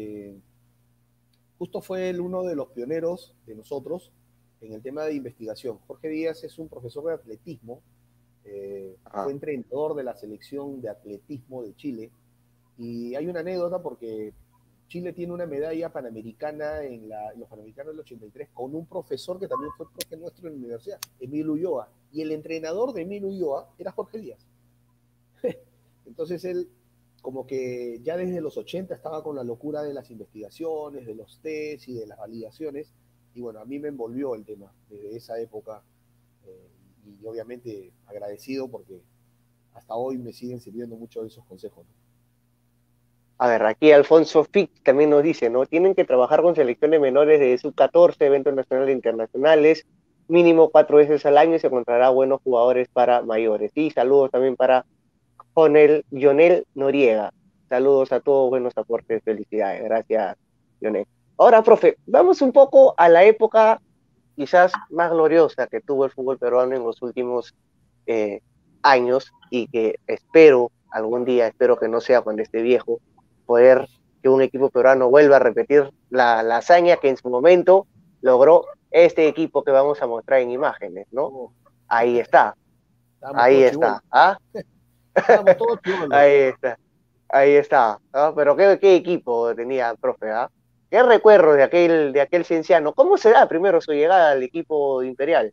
fue uno de los pioneros de nosotros en el tema de investigación. Jorge Díaz es un profesor de atletismo, fue entrenador de la selección de atletismo de Chile, y hay una anécdota porque Chile tiene una medalla panamericana en los Panamericanos del 83 con un profesor que también fue profe nuestro en la universidad, Emilio Ulloa, y el entrenador de Emilio Ulloa era Jorge Díaz. Entonces él, como que ya desde los 80 estaba con la locura de las investigaciones, de los test y de las validaciones, y bueno, a mí me envolvió el tema desde esa época, y obviamente agradecido porque hasta hoy me siguen sirviendo mucho de esos consejos, ¿no? A ver, aquí Alfonso Fick también nos dice, ¿no? Tienen que trabajar con selecciones menores de sub-14, eventos nacionales e internacionales, mínimo 4 veces al año y se encontrará buenos jugadores para mayores. Y saludos también para Jonel Noriega. Saludos a todos, buenos aportes, felicidades. Gracias, Jonel. Ahora, profe, vamos un poco a la época quizás más gloriosa que tuvo el fútbol peruano en los últimos años y que espero algún día, espero que no sea cuando esté viejo, poder que un equipo peruano vuelva a repetir la hazaña que en su momento logró este equipo que vamos a mostrar en imágenes, ¿no? Ahí está. Ahí está. ¿Ah? Estábamos todos chibolos. Ahí está. Ahí está. ¿Ah? Pero ¿qué equipo tenía el profe? ¿Ah? ¿Qué recuerdo de aquel cienciano? ¿Cómo se da primero su llegada al equipo imperial?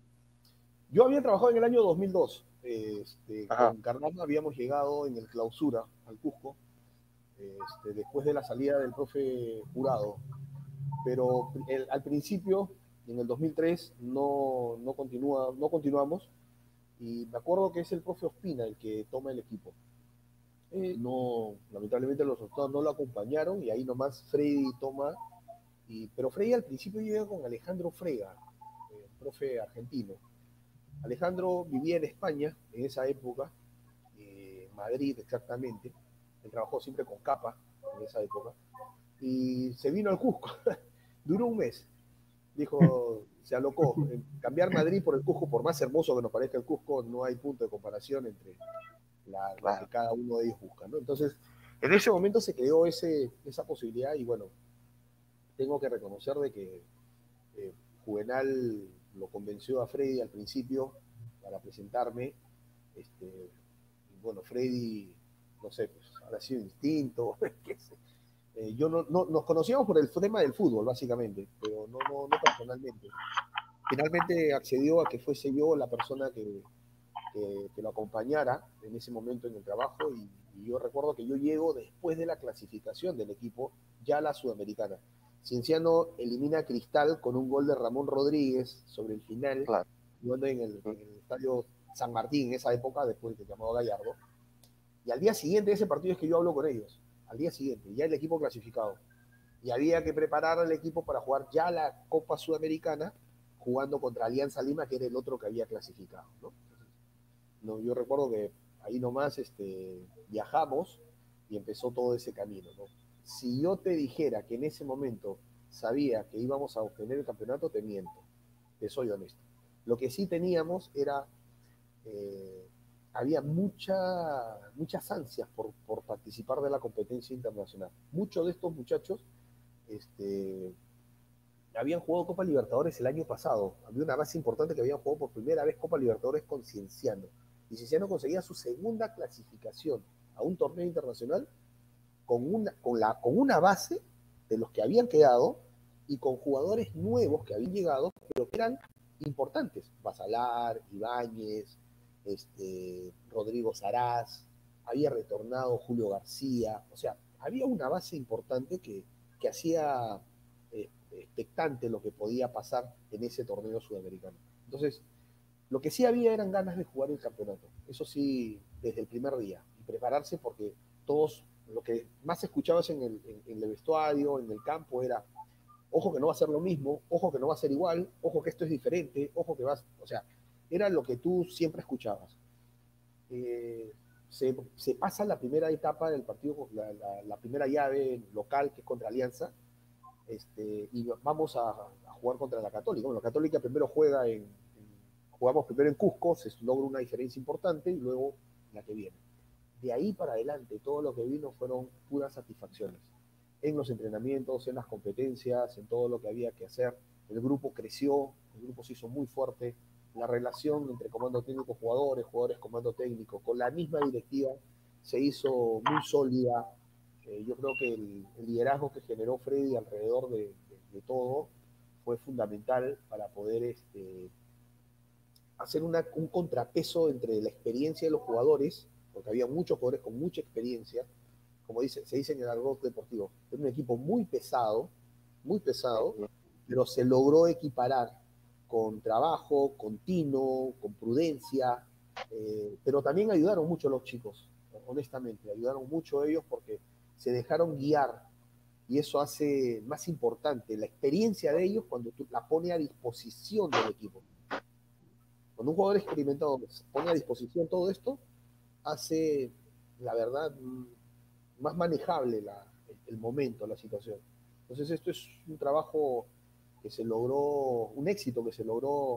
Yo había trabajado en el año 2002. Con Cardama habíamos llegado en el clausura al Cusco, después de la salida del profe Jurado. Pero al principio, en el 2003, no continuamos. Y me acuerdo que es el profe Ospina el que toma el equipo. Lamentablemente los resultados no lo acompañaron y ahí nomás Freddy toma. Pero Freddy al principio llega con Alejandro Frega, profe argentino. Alejandro vivía en España en esa época, Madrid exactamente. Él trabajó siempre con Capa en esa época. Y se vino al Cusco. Duró un mes. Dijo, se alocó. Cambiar Madrid por el Cusco, por más hermoso que nos parezca el Cusco, no hay punto de comparación entre lo que cada uno de ellos busca, ¿no? Entonces, en ese momento se creó esa posibilidad y bueno, tengo que reconocer de que Juvenal lo convenció a Freddy al principio para presentarme. Bueno, Freddy, no sé, pues habrá sido instinto, qué sé. Yo no, nos conocíamos por el tema del fútbol, básicamente, pero no personalmente. Finalmente accedió a que fuese yo la persona que lo acompañara en ese momento en el trabajo y yo recuerdo que yo llego después de la clasificación del equipo ya a la Sudamericana. Cienciano elimina a Cristal con un gol de Ramón Rodríguez sobre el final, Claro. jugando en el estadio San Martín en esa época, después de que llamado Gallardo. Y al día siguiente de ese partido es que yo hablo con ellos. Al día siguiente, ya el equipo clasificado. Y había que preparar al equipo para jugar ya la Copa Sudamericana, jugando contra Alianza Lima, que era el otro que había clasificado, ¿no? No, yo recuerdo que ahí nomás viajamos y empezó todo ese camino, ¿no? Si yo te dijera que en ese momento sabía que íbamos a obtener el campeonato, te miento, te soy honesto. Lo que sí teníamos era, había muchas ansias por participar de la competencia internacional. Muchos de estos muchachos habían jugado Copa Libertadores el año pasado. Había una base importante que habían jugado por primera vez Copa Libertadores con Cienciano. Y Cienciano conseguía su segunda clasificación a un torneo internacional con una base de los que habían quedado y con jugadores nuevos que habían llegado, pero que eran importantes. Basalar, Ibáñez, Rodrigo Saraz, había retornado Julio García. O sea, había una base importante que hacía expectante lo que podía pasar en ese torneo sudamericano. Entonces, lo que sí había eran ganas de jugar el campeonato. Eso sí, desde el primer día. Y prepararse porque todos, lo que más escuchabas en el vestuario, en el campo, era, ojo que no va a ser lo mismo, ojo que no va a ser igual, ojo que esto es diferente, ojo que vas... O sea, era lo que tú siempre escuchabas. Se pasa la primera etapa del partido, la primera llave local, que es contra Alianza, y vamos a jugar contra la Católica. Bueno, la Católica primero jugamos primero en Cusco, se logra una diferencia importante y luego la que viene. De ahí para adelante, todo lo que vino fueron puras satisfacciones. En los entrenamientos, en las competencias, en todo lo que había que hacer. El grupo creció, el grupo se hizo muy fuerte. La relación entre comando técnico, jugadores, comando técnico, con la misma directiva, se hizo muy sólida. Yo creo que el liderazgo que generó Freddy alrededor de todo fue fundamental para poder hacer un contrapeso entre la experiencia de los jugadores, porque había muchos jugadores con mucha experiencia, como se dice en el argot deportivo, era un equipo muy pesado, pero se logró equiparar con trabajo continuo, con prudencia, pero también ayudaron mucho los chicos, honestamente, ayudaron mucho ellos porque se dejaron guiar y eso hace más importante la experiencia de ellos cuando tú la pones a disposición del equipo. Cuando un jugador experimentado pone a disposición todo esto, hace, la verdad, más manejable el momento, la situación. Entonces esto es un trabajo que se logró, un éxito que se logró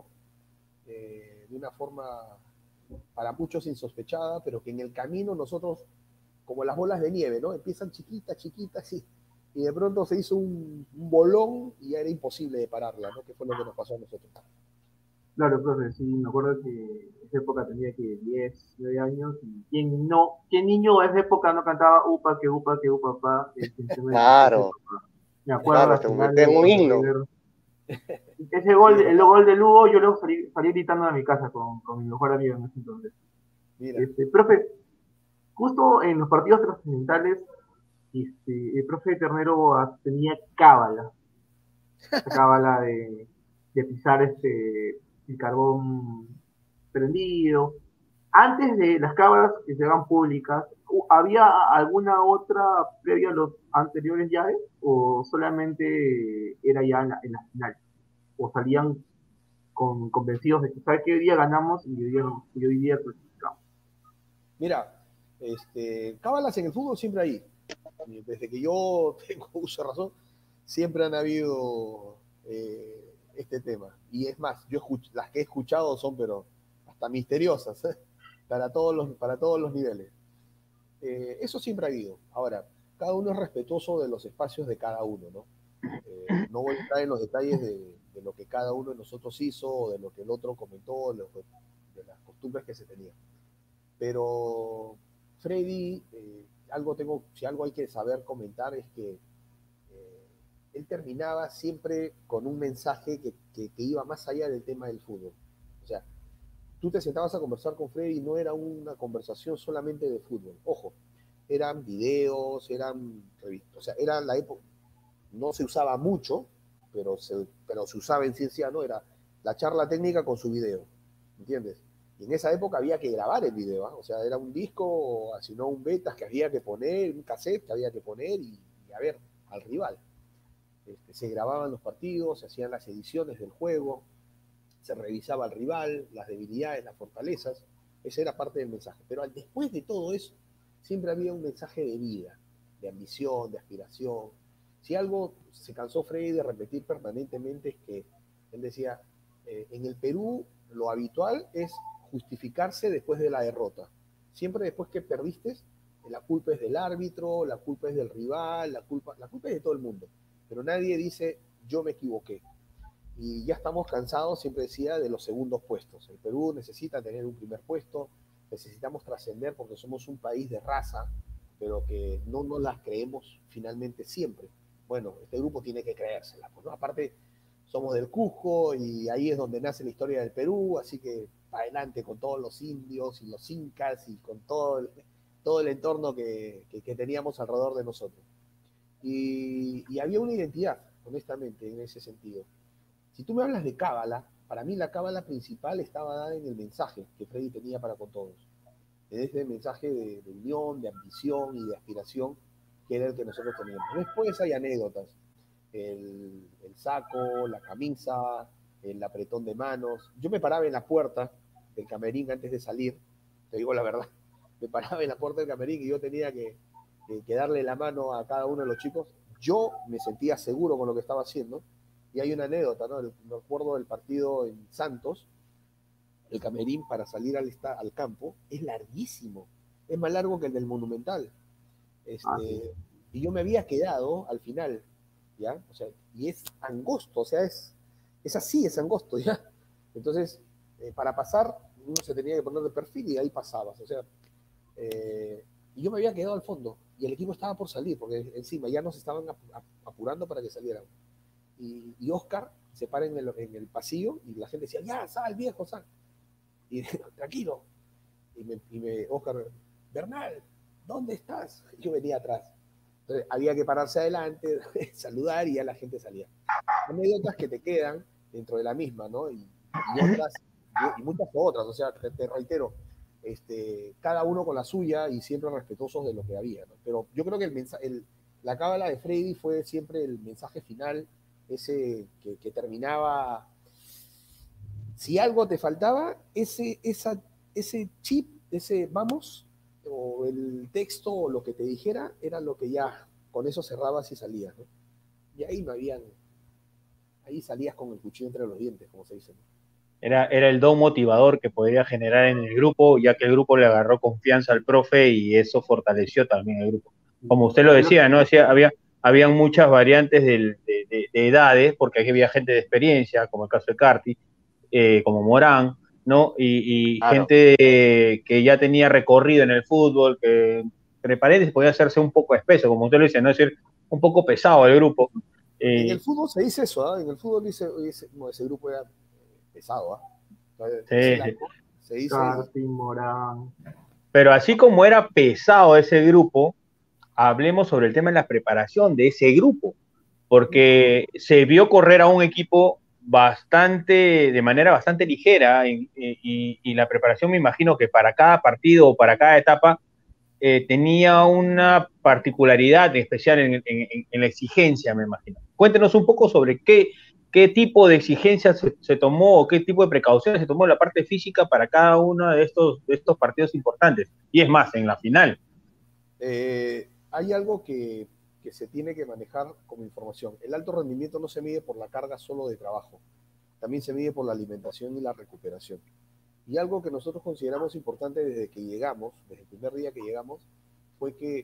de una forma para muchos insospechada, pero que en el camino nosotros, como las bolas de nieve, ¿no? Empiezan chiquitas, y de pronto se hizo un bolón y ya era imposible de pararla, ¿no? Que fue lo que nos pasó a nosotros. Claro, profe, sí, me acuerdo que en esa época tenía que 10, 9 años, y ¿qué niño de esa época no cantaba upa, que upa, pa? Claro, Me acuerdo claro, la te final convirtió en un contra himno. River. Ese gol, el gol de Lugo, yo lo salí gritando a mi casa con mi mejor amigo en ese entonces. Mira. Profe, justo en los partidos trascendentales, el profe Ternero tenía cábala, esa cábala de pisar el carbón prendido. Antes de las cábalas que se hagan públicas, ¿había alguna otra previa a los anteriores llaves? ¿O solamente era ya en la final? ¿O salían convencidos de que sabe qué día ganamos y hoy día clasificamos? Mira, cábalas en el fútbol siempre hay. Desde que yo tengo uso de razón, siempre han habido este tema. Y es más, las que he escuchado son, pero hasta misteriosas, ¿eh? Para todos los niveles. Eso siempre ha habido. Ahora, cada uno es respetuoso de los espacios de cada uno, ¿no? No voy a entrar en los detalles de lo que cada uno de nosotros hizo, o de lo que el otro comentó, de las costumbres que se tenían. Pero Freddy, si algo hay que saber comentar es que él terminaba siempre con un mensaje que iba más allá del tema del fútbol. O sea, tú te sentabas a conversar con Freddy y no era una conversación solamente de fútbol. Ojo, eran videos, eran revistas, o sea, era la época, no se usaba mucho, pero se usaba en ciencia, ¿no? Era la charla técnica con su video, ¿entiendes? Y en esa época había que grabar el video, ¿eh? O sea, era un disco, si no un betas que había que poner, un cassette que había que poner y a ver al rival. Se grababan los partidos, se hacían las ediciones del juego, se revisaba al rival, las debilidades, las fortalezas, esa era parte del mensaje. Pero después de todo eso, siempre había un mensaje de vida, de ambición, de aspiración. Si algo se cansó Freddy de repetir permanentemente es que él decía, en el Perú lo habitual es justificarse después de la derrota. Siempre después que perdiste, la culpa es del árbitro, la culpa es del rival, la culpa es de todo el mundo. Pero nadie dice, yo me equivoqué. Y ya estamos cansados, siempre decía, de los segundos puestos. El Perú necesita tener un primer puesto, necesitamos trascender porque somos un país de raza, pero que no nos las creemos finalmente siempre. Bueno, este grupo tiene que creérsela, pues, ¿no? Aparte, somos del Cusco y ahí es donde nace la historia del Perú, así que adelante con todos los indios y los incas y con todo el entorno que teníamos alrededor de nosotros. Y había una identidad, honestamente, en ese sentido. Si tú me hablas de cábala, para mí la cábala principal estaba dada en el mensaje que Freddy tenía para con todos. En ese mensaje de unión, de ambición y de aspiración, que era el que nosotros teníamos. Después hay anécdotas. El saco, la camisa, el apretón de manos. Yo me paraba en la puerta del camerín antes de salir, te digo la verdad. Me paraba en la puerta del camerín y yo tenía que darle la mano a cada uno de los chicos. Yo me sentía seguro con lo que estaba haciendo. Y hay una anécdota, ¿no? Me acuerdo del partido en Santos, el camerín para salir al campo es larguísimo, es más largo que el del Monumental. Sí. Y yo me había quedado al final, ¿ya? O sea, y es angosto, o sea, es así, es angosto, ¿ya? Entonces, para pasar, uno se tenía que poner de perfil y ahí pasabas, o sea, y yo me había quedado al fondo, y el equipo estaba por salir, porque encima ya nos estaban apurando para que salieran. Y Oscar se para en el pasillo y la gente decía, ya, sal, viejo, sal. Y tranquilo. Oscar, Bernal, ¿dónde estás? Yo venía atrás. Entonces había que pararse adelante, saludar y ya la gente salía. Anécdotas que te quedan dentro de la misma, ¿no? Y otras, y muchas otras, o sea, te reitero, cada uno con la suya y siempre respetuosos de lo que había, ¿no? Pero yo creo que la cábala de Freddy fue siempre el mensaje final, ese que terminaba, si algo te faltaba, ese chip, ese vamos, o el texto o lo que te dijera, era lo que ya, con eso cerrabas y salías, ¿no? Y ahí no habían, ahí salías con el cuchillo entre los dientes, como se dice, ¿no? Era el don motivador que podría generar en el grupo, ya que el grupo le agarró confianza al profe y eso fortaleció también el grupo. Como usted lo decía, ¿no? Decía, habían muchas variantes de edades, porque aquí había gente de experiencia, como el caso de Carti, como Morán, ¿no? Y Claro. gente que ya tenía recorrido en el fútbol, que entre paréntesis podía hacerse un poco espeso, como usted lo dice, ¿no? Es decir, un poco pesado el grupo. En el fútbol se dice eso, ¿eh? En el fútbol no, ese grupo era pesado, ¿eh? Sí, sí. Se dice. Carti, Morán. Pero así como era pesado ese grupo, hablemos sobre el tema de la preparación de ese grupo, porque se vio correr a un equipo de manera bastante ligera y la preparación me imagino que para cada partido o para cada etapa tenía una particularidad especial en la exigencia, me imagino. Cuéntenos un poco sobre qué tipo de exigencias se tomó o qué tipo de precauciones se tomó en la parte física para cada uno de estos partidos importantes. Y es más, en la final. Hay algo que se tiene que manejar como información. El alto rendimiento no se mide por la carga solo de trabajo, también se mide por la alimentación y la recuperación. Y algo que nosotros consideramos importante desde que llegamos, desde el primer día que llegamos, fue que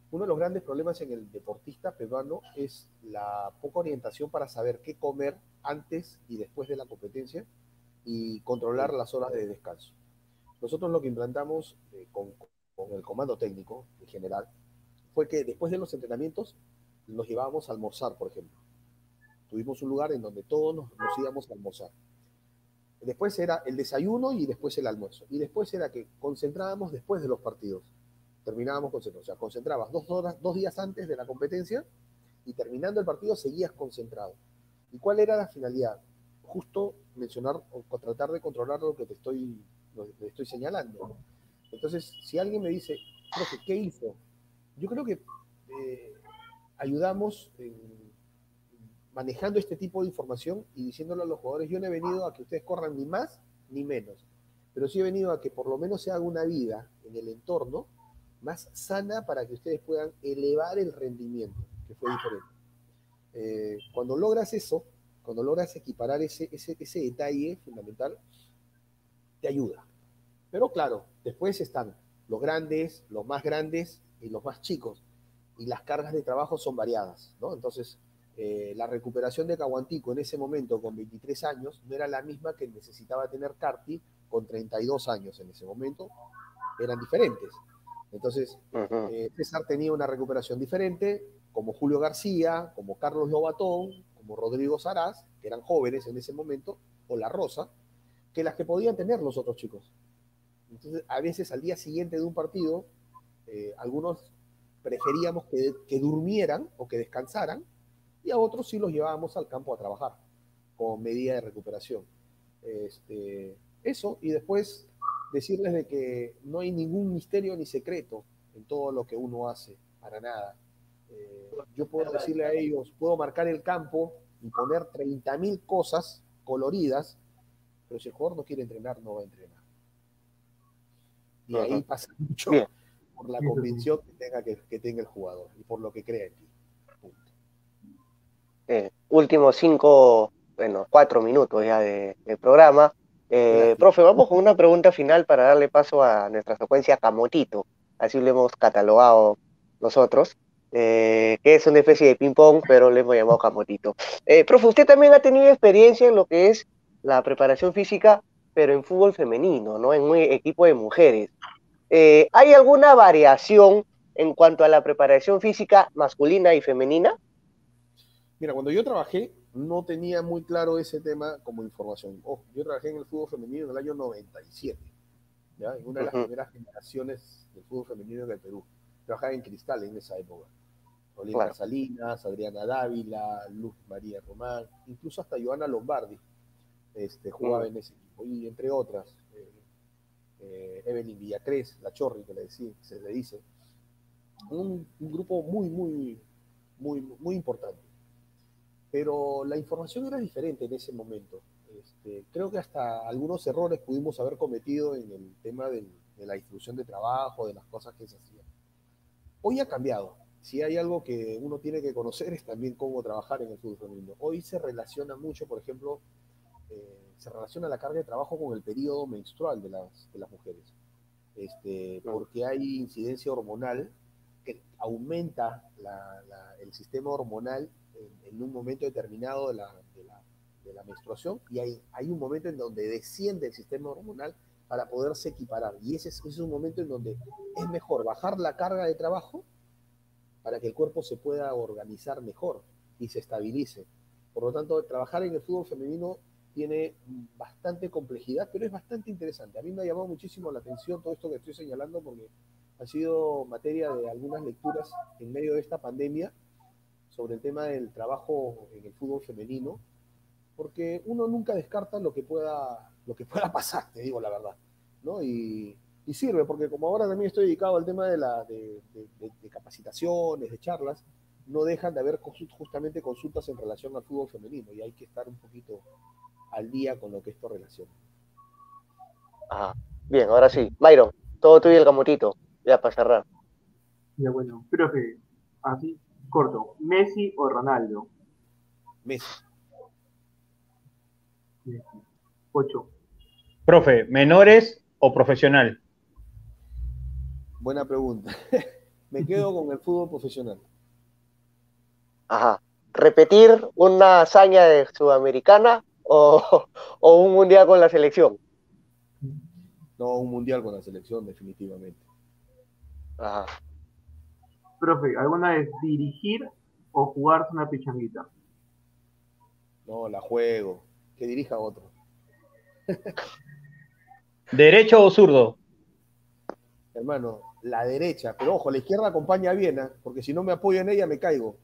uno de los grandes problemas en el deportista peruano es la poca orientación para saber qué comer antes y después de la competencia y controlar las horas de descanso. Nosotros lo que implantamos con el comando técnico en general fue que después de los entrenamientos nos llevábamos a almorzar, por ejemplo. Tuvimos un lugar en donde todos nos íbamos a almorzar. Después era el desayuno y después el almuerzo. Y después era que concentrábamos después de los partidos. Terminábamos concentrados. O sea, concentrabas 2 horas, 2 días antes de la competencia y terminando el partido seguías concentrado. ¿Y cuál era la finalidad? Justo mencionar o tratar de controlar lo que te estoy señalando. Entonces, si alguien me dice, profe, ¿qué hizo? Yo creo que ayudamos manejando este tipo de información y diciéndole a los jugadores, yo no he venido a que ustedes corran ni más ni menos, pero sí he venido a que por lo menos se haga una vida en el entorno más sana para que ustedes puedan elevar el rendimiento, que fue diferente. Cuando logras eso, cuando logras equiparar ese detalle fundamental, te ayuda. Pero claro, después están los grandes, los más grandes y los más chicos, y las cargas de trabajo son variadas, ¿no? Entonces, la recuperación de Caguantico en ese momento con 23 años no era la misma que necesitaba tener Carti con 32 años en ese momento, eran diferentes. Entonces, César tenía una recuperación diferente, como Julio García, como Carlos Lobatón, como Rodrigo Saraz, que eran jóvenes en ese momento, o La Rosa, que las que podían tener los otros chicos. Entonces, a veces al día siguiente de un partido, algunos preferíamos que durmieran o que descansaran, y a otros sí los llevábamos al campo a trabajar, como medida de recuperación. Eso, y después decirles de que no hay ningún misterio ni secreto en todo lo que uno hace, para nada. Yo puedo decirle a ellos, puedo marcar el campo y poner 30.000 cosas coloridas, pero si el jugador no quiere entrenar, no va a entrenar. Y ahí pasa mucho por la convicción que tenga el jugador y por lo que crea en ti. Últimos 4 minutos ya de programa. Profe, vamos con una pregunta final para darle paso a nuestra secuencia Camotito, así lo hemos catalogado nosotros, que es una especie de ping-pong, pero le hemos llamado Camotito. Profe, usted también ha tenido experiencia en lo que es la preparación física, pero en fútbol femenino, ¿no? En un equipo de mujeres. ¿Hay alguna variación en cuanto a la preparación física masculina y femenina? Mira, cuando yo trabajé, no tenía muy claro ese tema como información. Yo trabajé en el fútbol femenino en el año 97, ¿ya? En una de las primeras generaciones del fútbol femenino en el Perú. Trabajaba en Cristal en esa época. Olinka Salinas, Adriana Dávila, Luz María Román, incluso hasta Joana Lombardi jugaba en ese equipo, y entre otras, Evelyn Villacrés, la Chorri, que se le dice. Un grupo muy importante. Pero la información era diferente en ese momento. Creo que hasta algunos errores pudimos haber cometido en el tema de la distribución de trabajo, de las cosas que se hacían. Hoy ha cambiado. Si hay algo que uno tiene que conocer es también cómo trabajar en el fútbol femenino. Hoy se relaciona mucho, por ejemplo, se relaciona la carga de trabajo con el periodo menstrual de las mujeres. Porque hay incidencia hormonal que aumenta el sistema hormonal en un momento determinado de la menstruación, y hay un momento en donde desciende el sistema hormonal para poderse equiparar, y ese es un momento en donde es mejor bajar la carga de trabajo para que el cuerpo se pueda organizar mejor y se estabilice. Por lo tanto, trabajar en el fútbol femenino tiene bastante complejidad, pero es bastante interesante. A mí me ha llamado muchísimo la atención todo esto que estoy señalando, porque ha sido materia de algunas lecturas en medio de esta pandemia sobre el tema del trabajo en el fútbol femenino, porque uno nunca descarta lo que pueda pasar, te digo la verdad, ¿no? Y sirve, porque como ahora también estoy dedicado al tema de capacitaciones, de charlas, no dejan de haber justamente consultas en relación al fútbol femenino, y hay que estar un poquito al día con lo que esto relaciona. Bien, ahora sí. Mayron, todo tuyo el Camotito, ya para cerrar. Ya bueno, profe, así corto, ¿Messi o Ronaldo? Messi. 8. Profe, ¿menores o profesional? Buena pregunta. me quedo con el fútbol profesional. Ajá. ¿Repetir una hazaña de Sudamericana o un mundial con la selección? No, un mundial con la selección, definitivamente. Ajá. Profe, ¿alguna vez dirigir o jugarse una pichanguita? No, la juego. Que dirija otro. ¿Derecho o zurdo? Hermano, la derecha, pero ojo, la izquierda acompaña bien, ¿eh? Porque si no me apoyo en ella me caigo.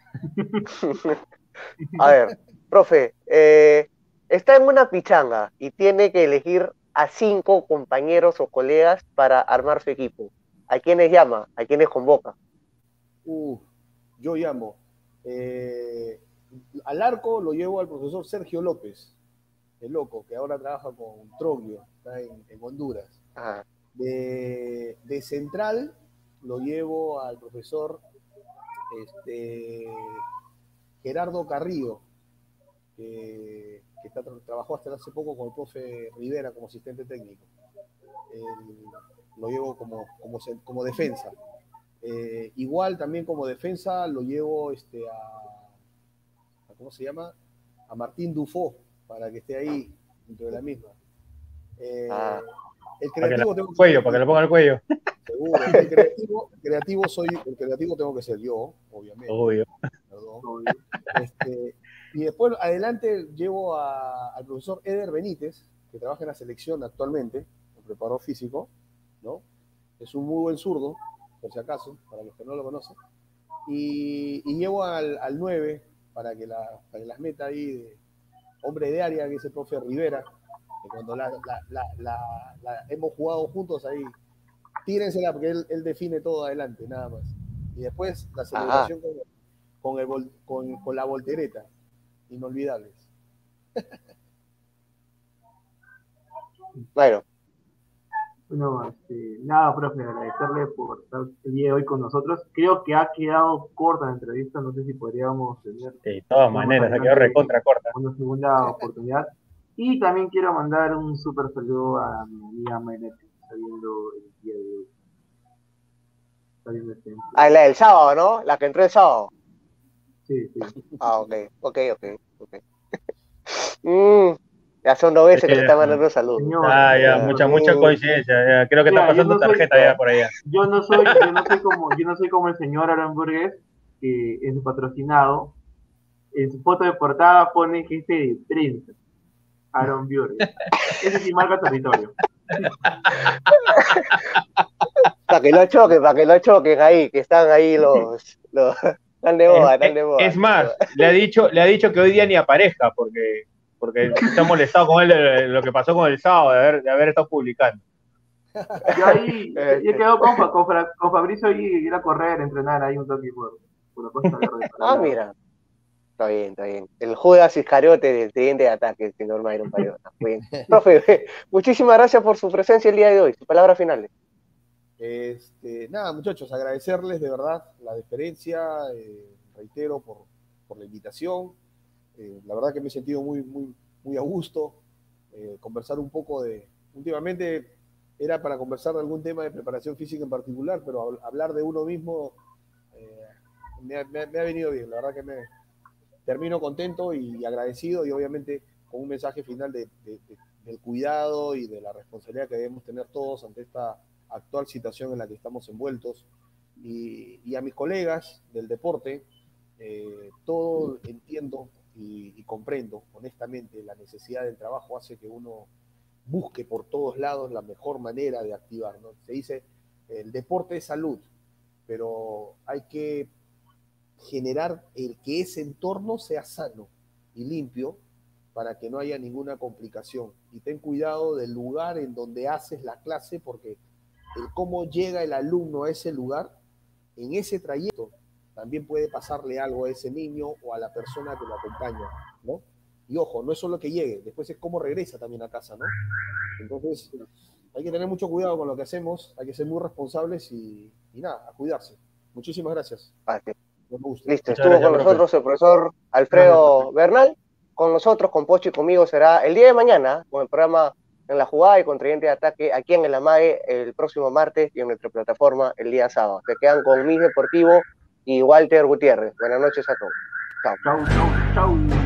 A ver, profe, está en una pichanga y tiene que elegir a 5 compañeros o colegas para armar su equipo. ¿A quiénes llama? ¿A quiénes convoca? Yo llamo. Al arco lo llevo al profesor Sergio López, el loco, que ahora trabaja con Troglio, está en Honduras. Ajá. De central lo llevo al profesor Gerardo Carrillo, que trabajó hasta hace poco con el profe Rivera como asistente técnico. Lo llevo como defensa. Igual también como defensa lo llevo ¿cómo se llama? A Martín Dufo, para que esté ahí dentro de la misma. El creativo para que le ponga el cuello. Seguro, el creativo tengo que ser yo, obviamente. Obvio. Perdón. Y después adelante llevo al profesor Eder Benítez, que trabaja en la selección actualmente, el preparador físico, ¿no? Es un muy buen zurdo, por si acaso, para los que no lo conocen. Y llevo al 9 para que las meta ahí de hombre de área, que es el profe Rivera, que cuando la hemos jugado juntos ahí, tírensela porque él define todo adelante, nada más. Y después la celebración con la voltereta, inolvidables. Bueno. Bueno, nada, profe, agradecerle por estar el día de hoy con nosotros. Creo que ha quedado corta la entrevista, no sé si podríamos tener de todas maneras, ha quedado recontra corta. Una segunda oportunidad. Y también quiero mandar un súper saludo a mi amiga Maynet, que está viendo el día de hoy. Está viendo la del sábado, ¿no? La que entró el sábado. Sí. Ok. Ya son 2 veces que le están mandando saludos. Ya, mucha coincidencia. Ya, creo que está pasando tarjeta ya por allá. Yo no soy como el señor Aaron Burgues, que en su patrocinado, en su foto de portada pone jefe de prensa. Aaron Burgues. Ese sí marca territorio. Para que lo choquen ahí, que están ahí los están de moda. Es más, le ha dicho que hoy día ni aparezca porque está molestado con él de lo que pasó con el sábado, de haber estado publicando. Yo ahí quedó con Fabricio y ir a correr, entrenar ahí un toque por la costa de mira. Está bien. El Judas Iscariote del siguiente de ataque, el señor Mayron Pariona. Profe, muchísimas gracias por su presencia el día de hoy. Sus palabras finales. Nada, muchachos, agradecerles de verdad la deferencia, reitero por la invitación. La verdad que me he sentido muy a gusto. Conversar un poco últimamente era para conversar de algún tema de preparación física en particular, pero hablar de uno mismo me ha venido bien. La verdad que me termino contento y agradecido, y obviamente con un mensaje final del cuidado y de la responsabilidad que debemos tener todos ante esta actual situación en la que estamos envueltos. Y a mis colegas del deporte, todo entiendo y comprendo honestamente. La necesidad del trabajo hace que uno busque por todos lados la mejor manera de activar, ¿no? Se dice, el deporte es salud, pero hay que generar que ese entorno sea sano y limpio para que no haya ninguna complicación. Y ten cuidado del lugar en donde haces la clase, porque el cómo llega el alumno a ese lugar, en ese trayecto, también puede pasarle algo a ese niño o a la persona que lo acompaña, ¿no? Y ojo, no es solo que llegue, después es cómo regresa también a casa, ¿no? Entonces, hay que tener mucho cuidado con lo que hacemos, hay que ser muy responsables y nada, a cuidarse. Muchísimas gracias. Listo, estuvo con nosotros el profesor Alfredo Bernal. Con nosotros, con Pocho y conmigo será el día de mañana con el programa en la jugada y contribuyente de ataque aquí en el Amague el próximo martes y en nuestra plataforma el día sábado. Se quedan con Miss Deportivo y Walter Gutiérrez. Buenas noches a todos. Chao. Chau, chau, chau.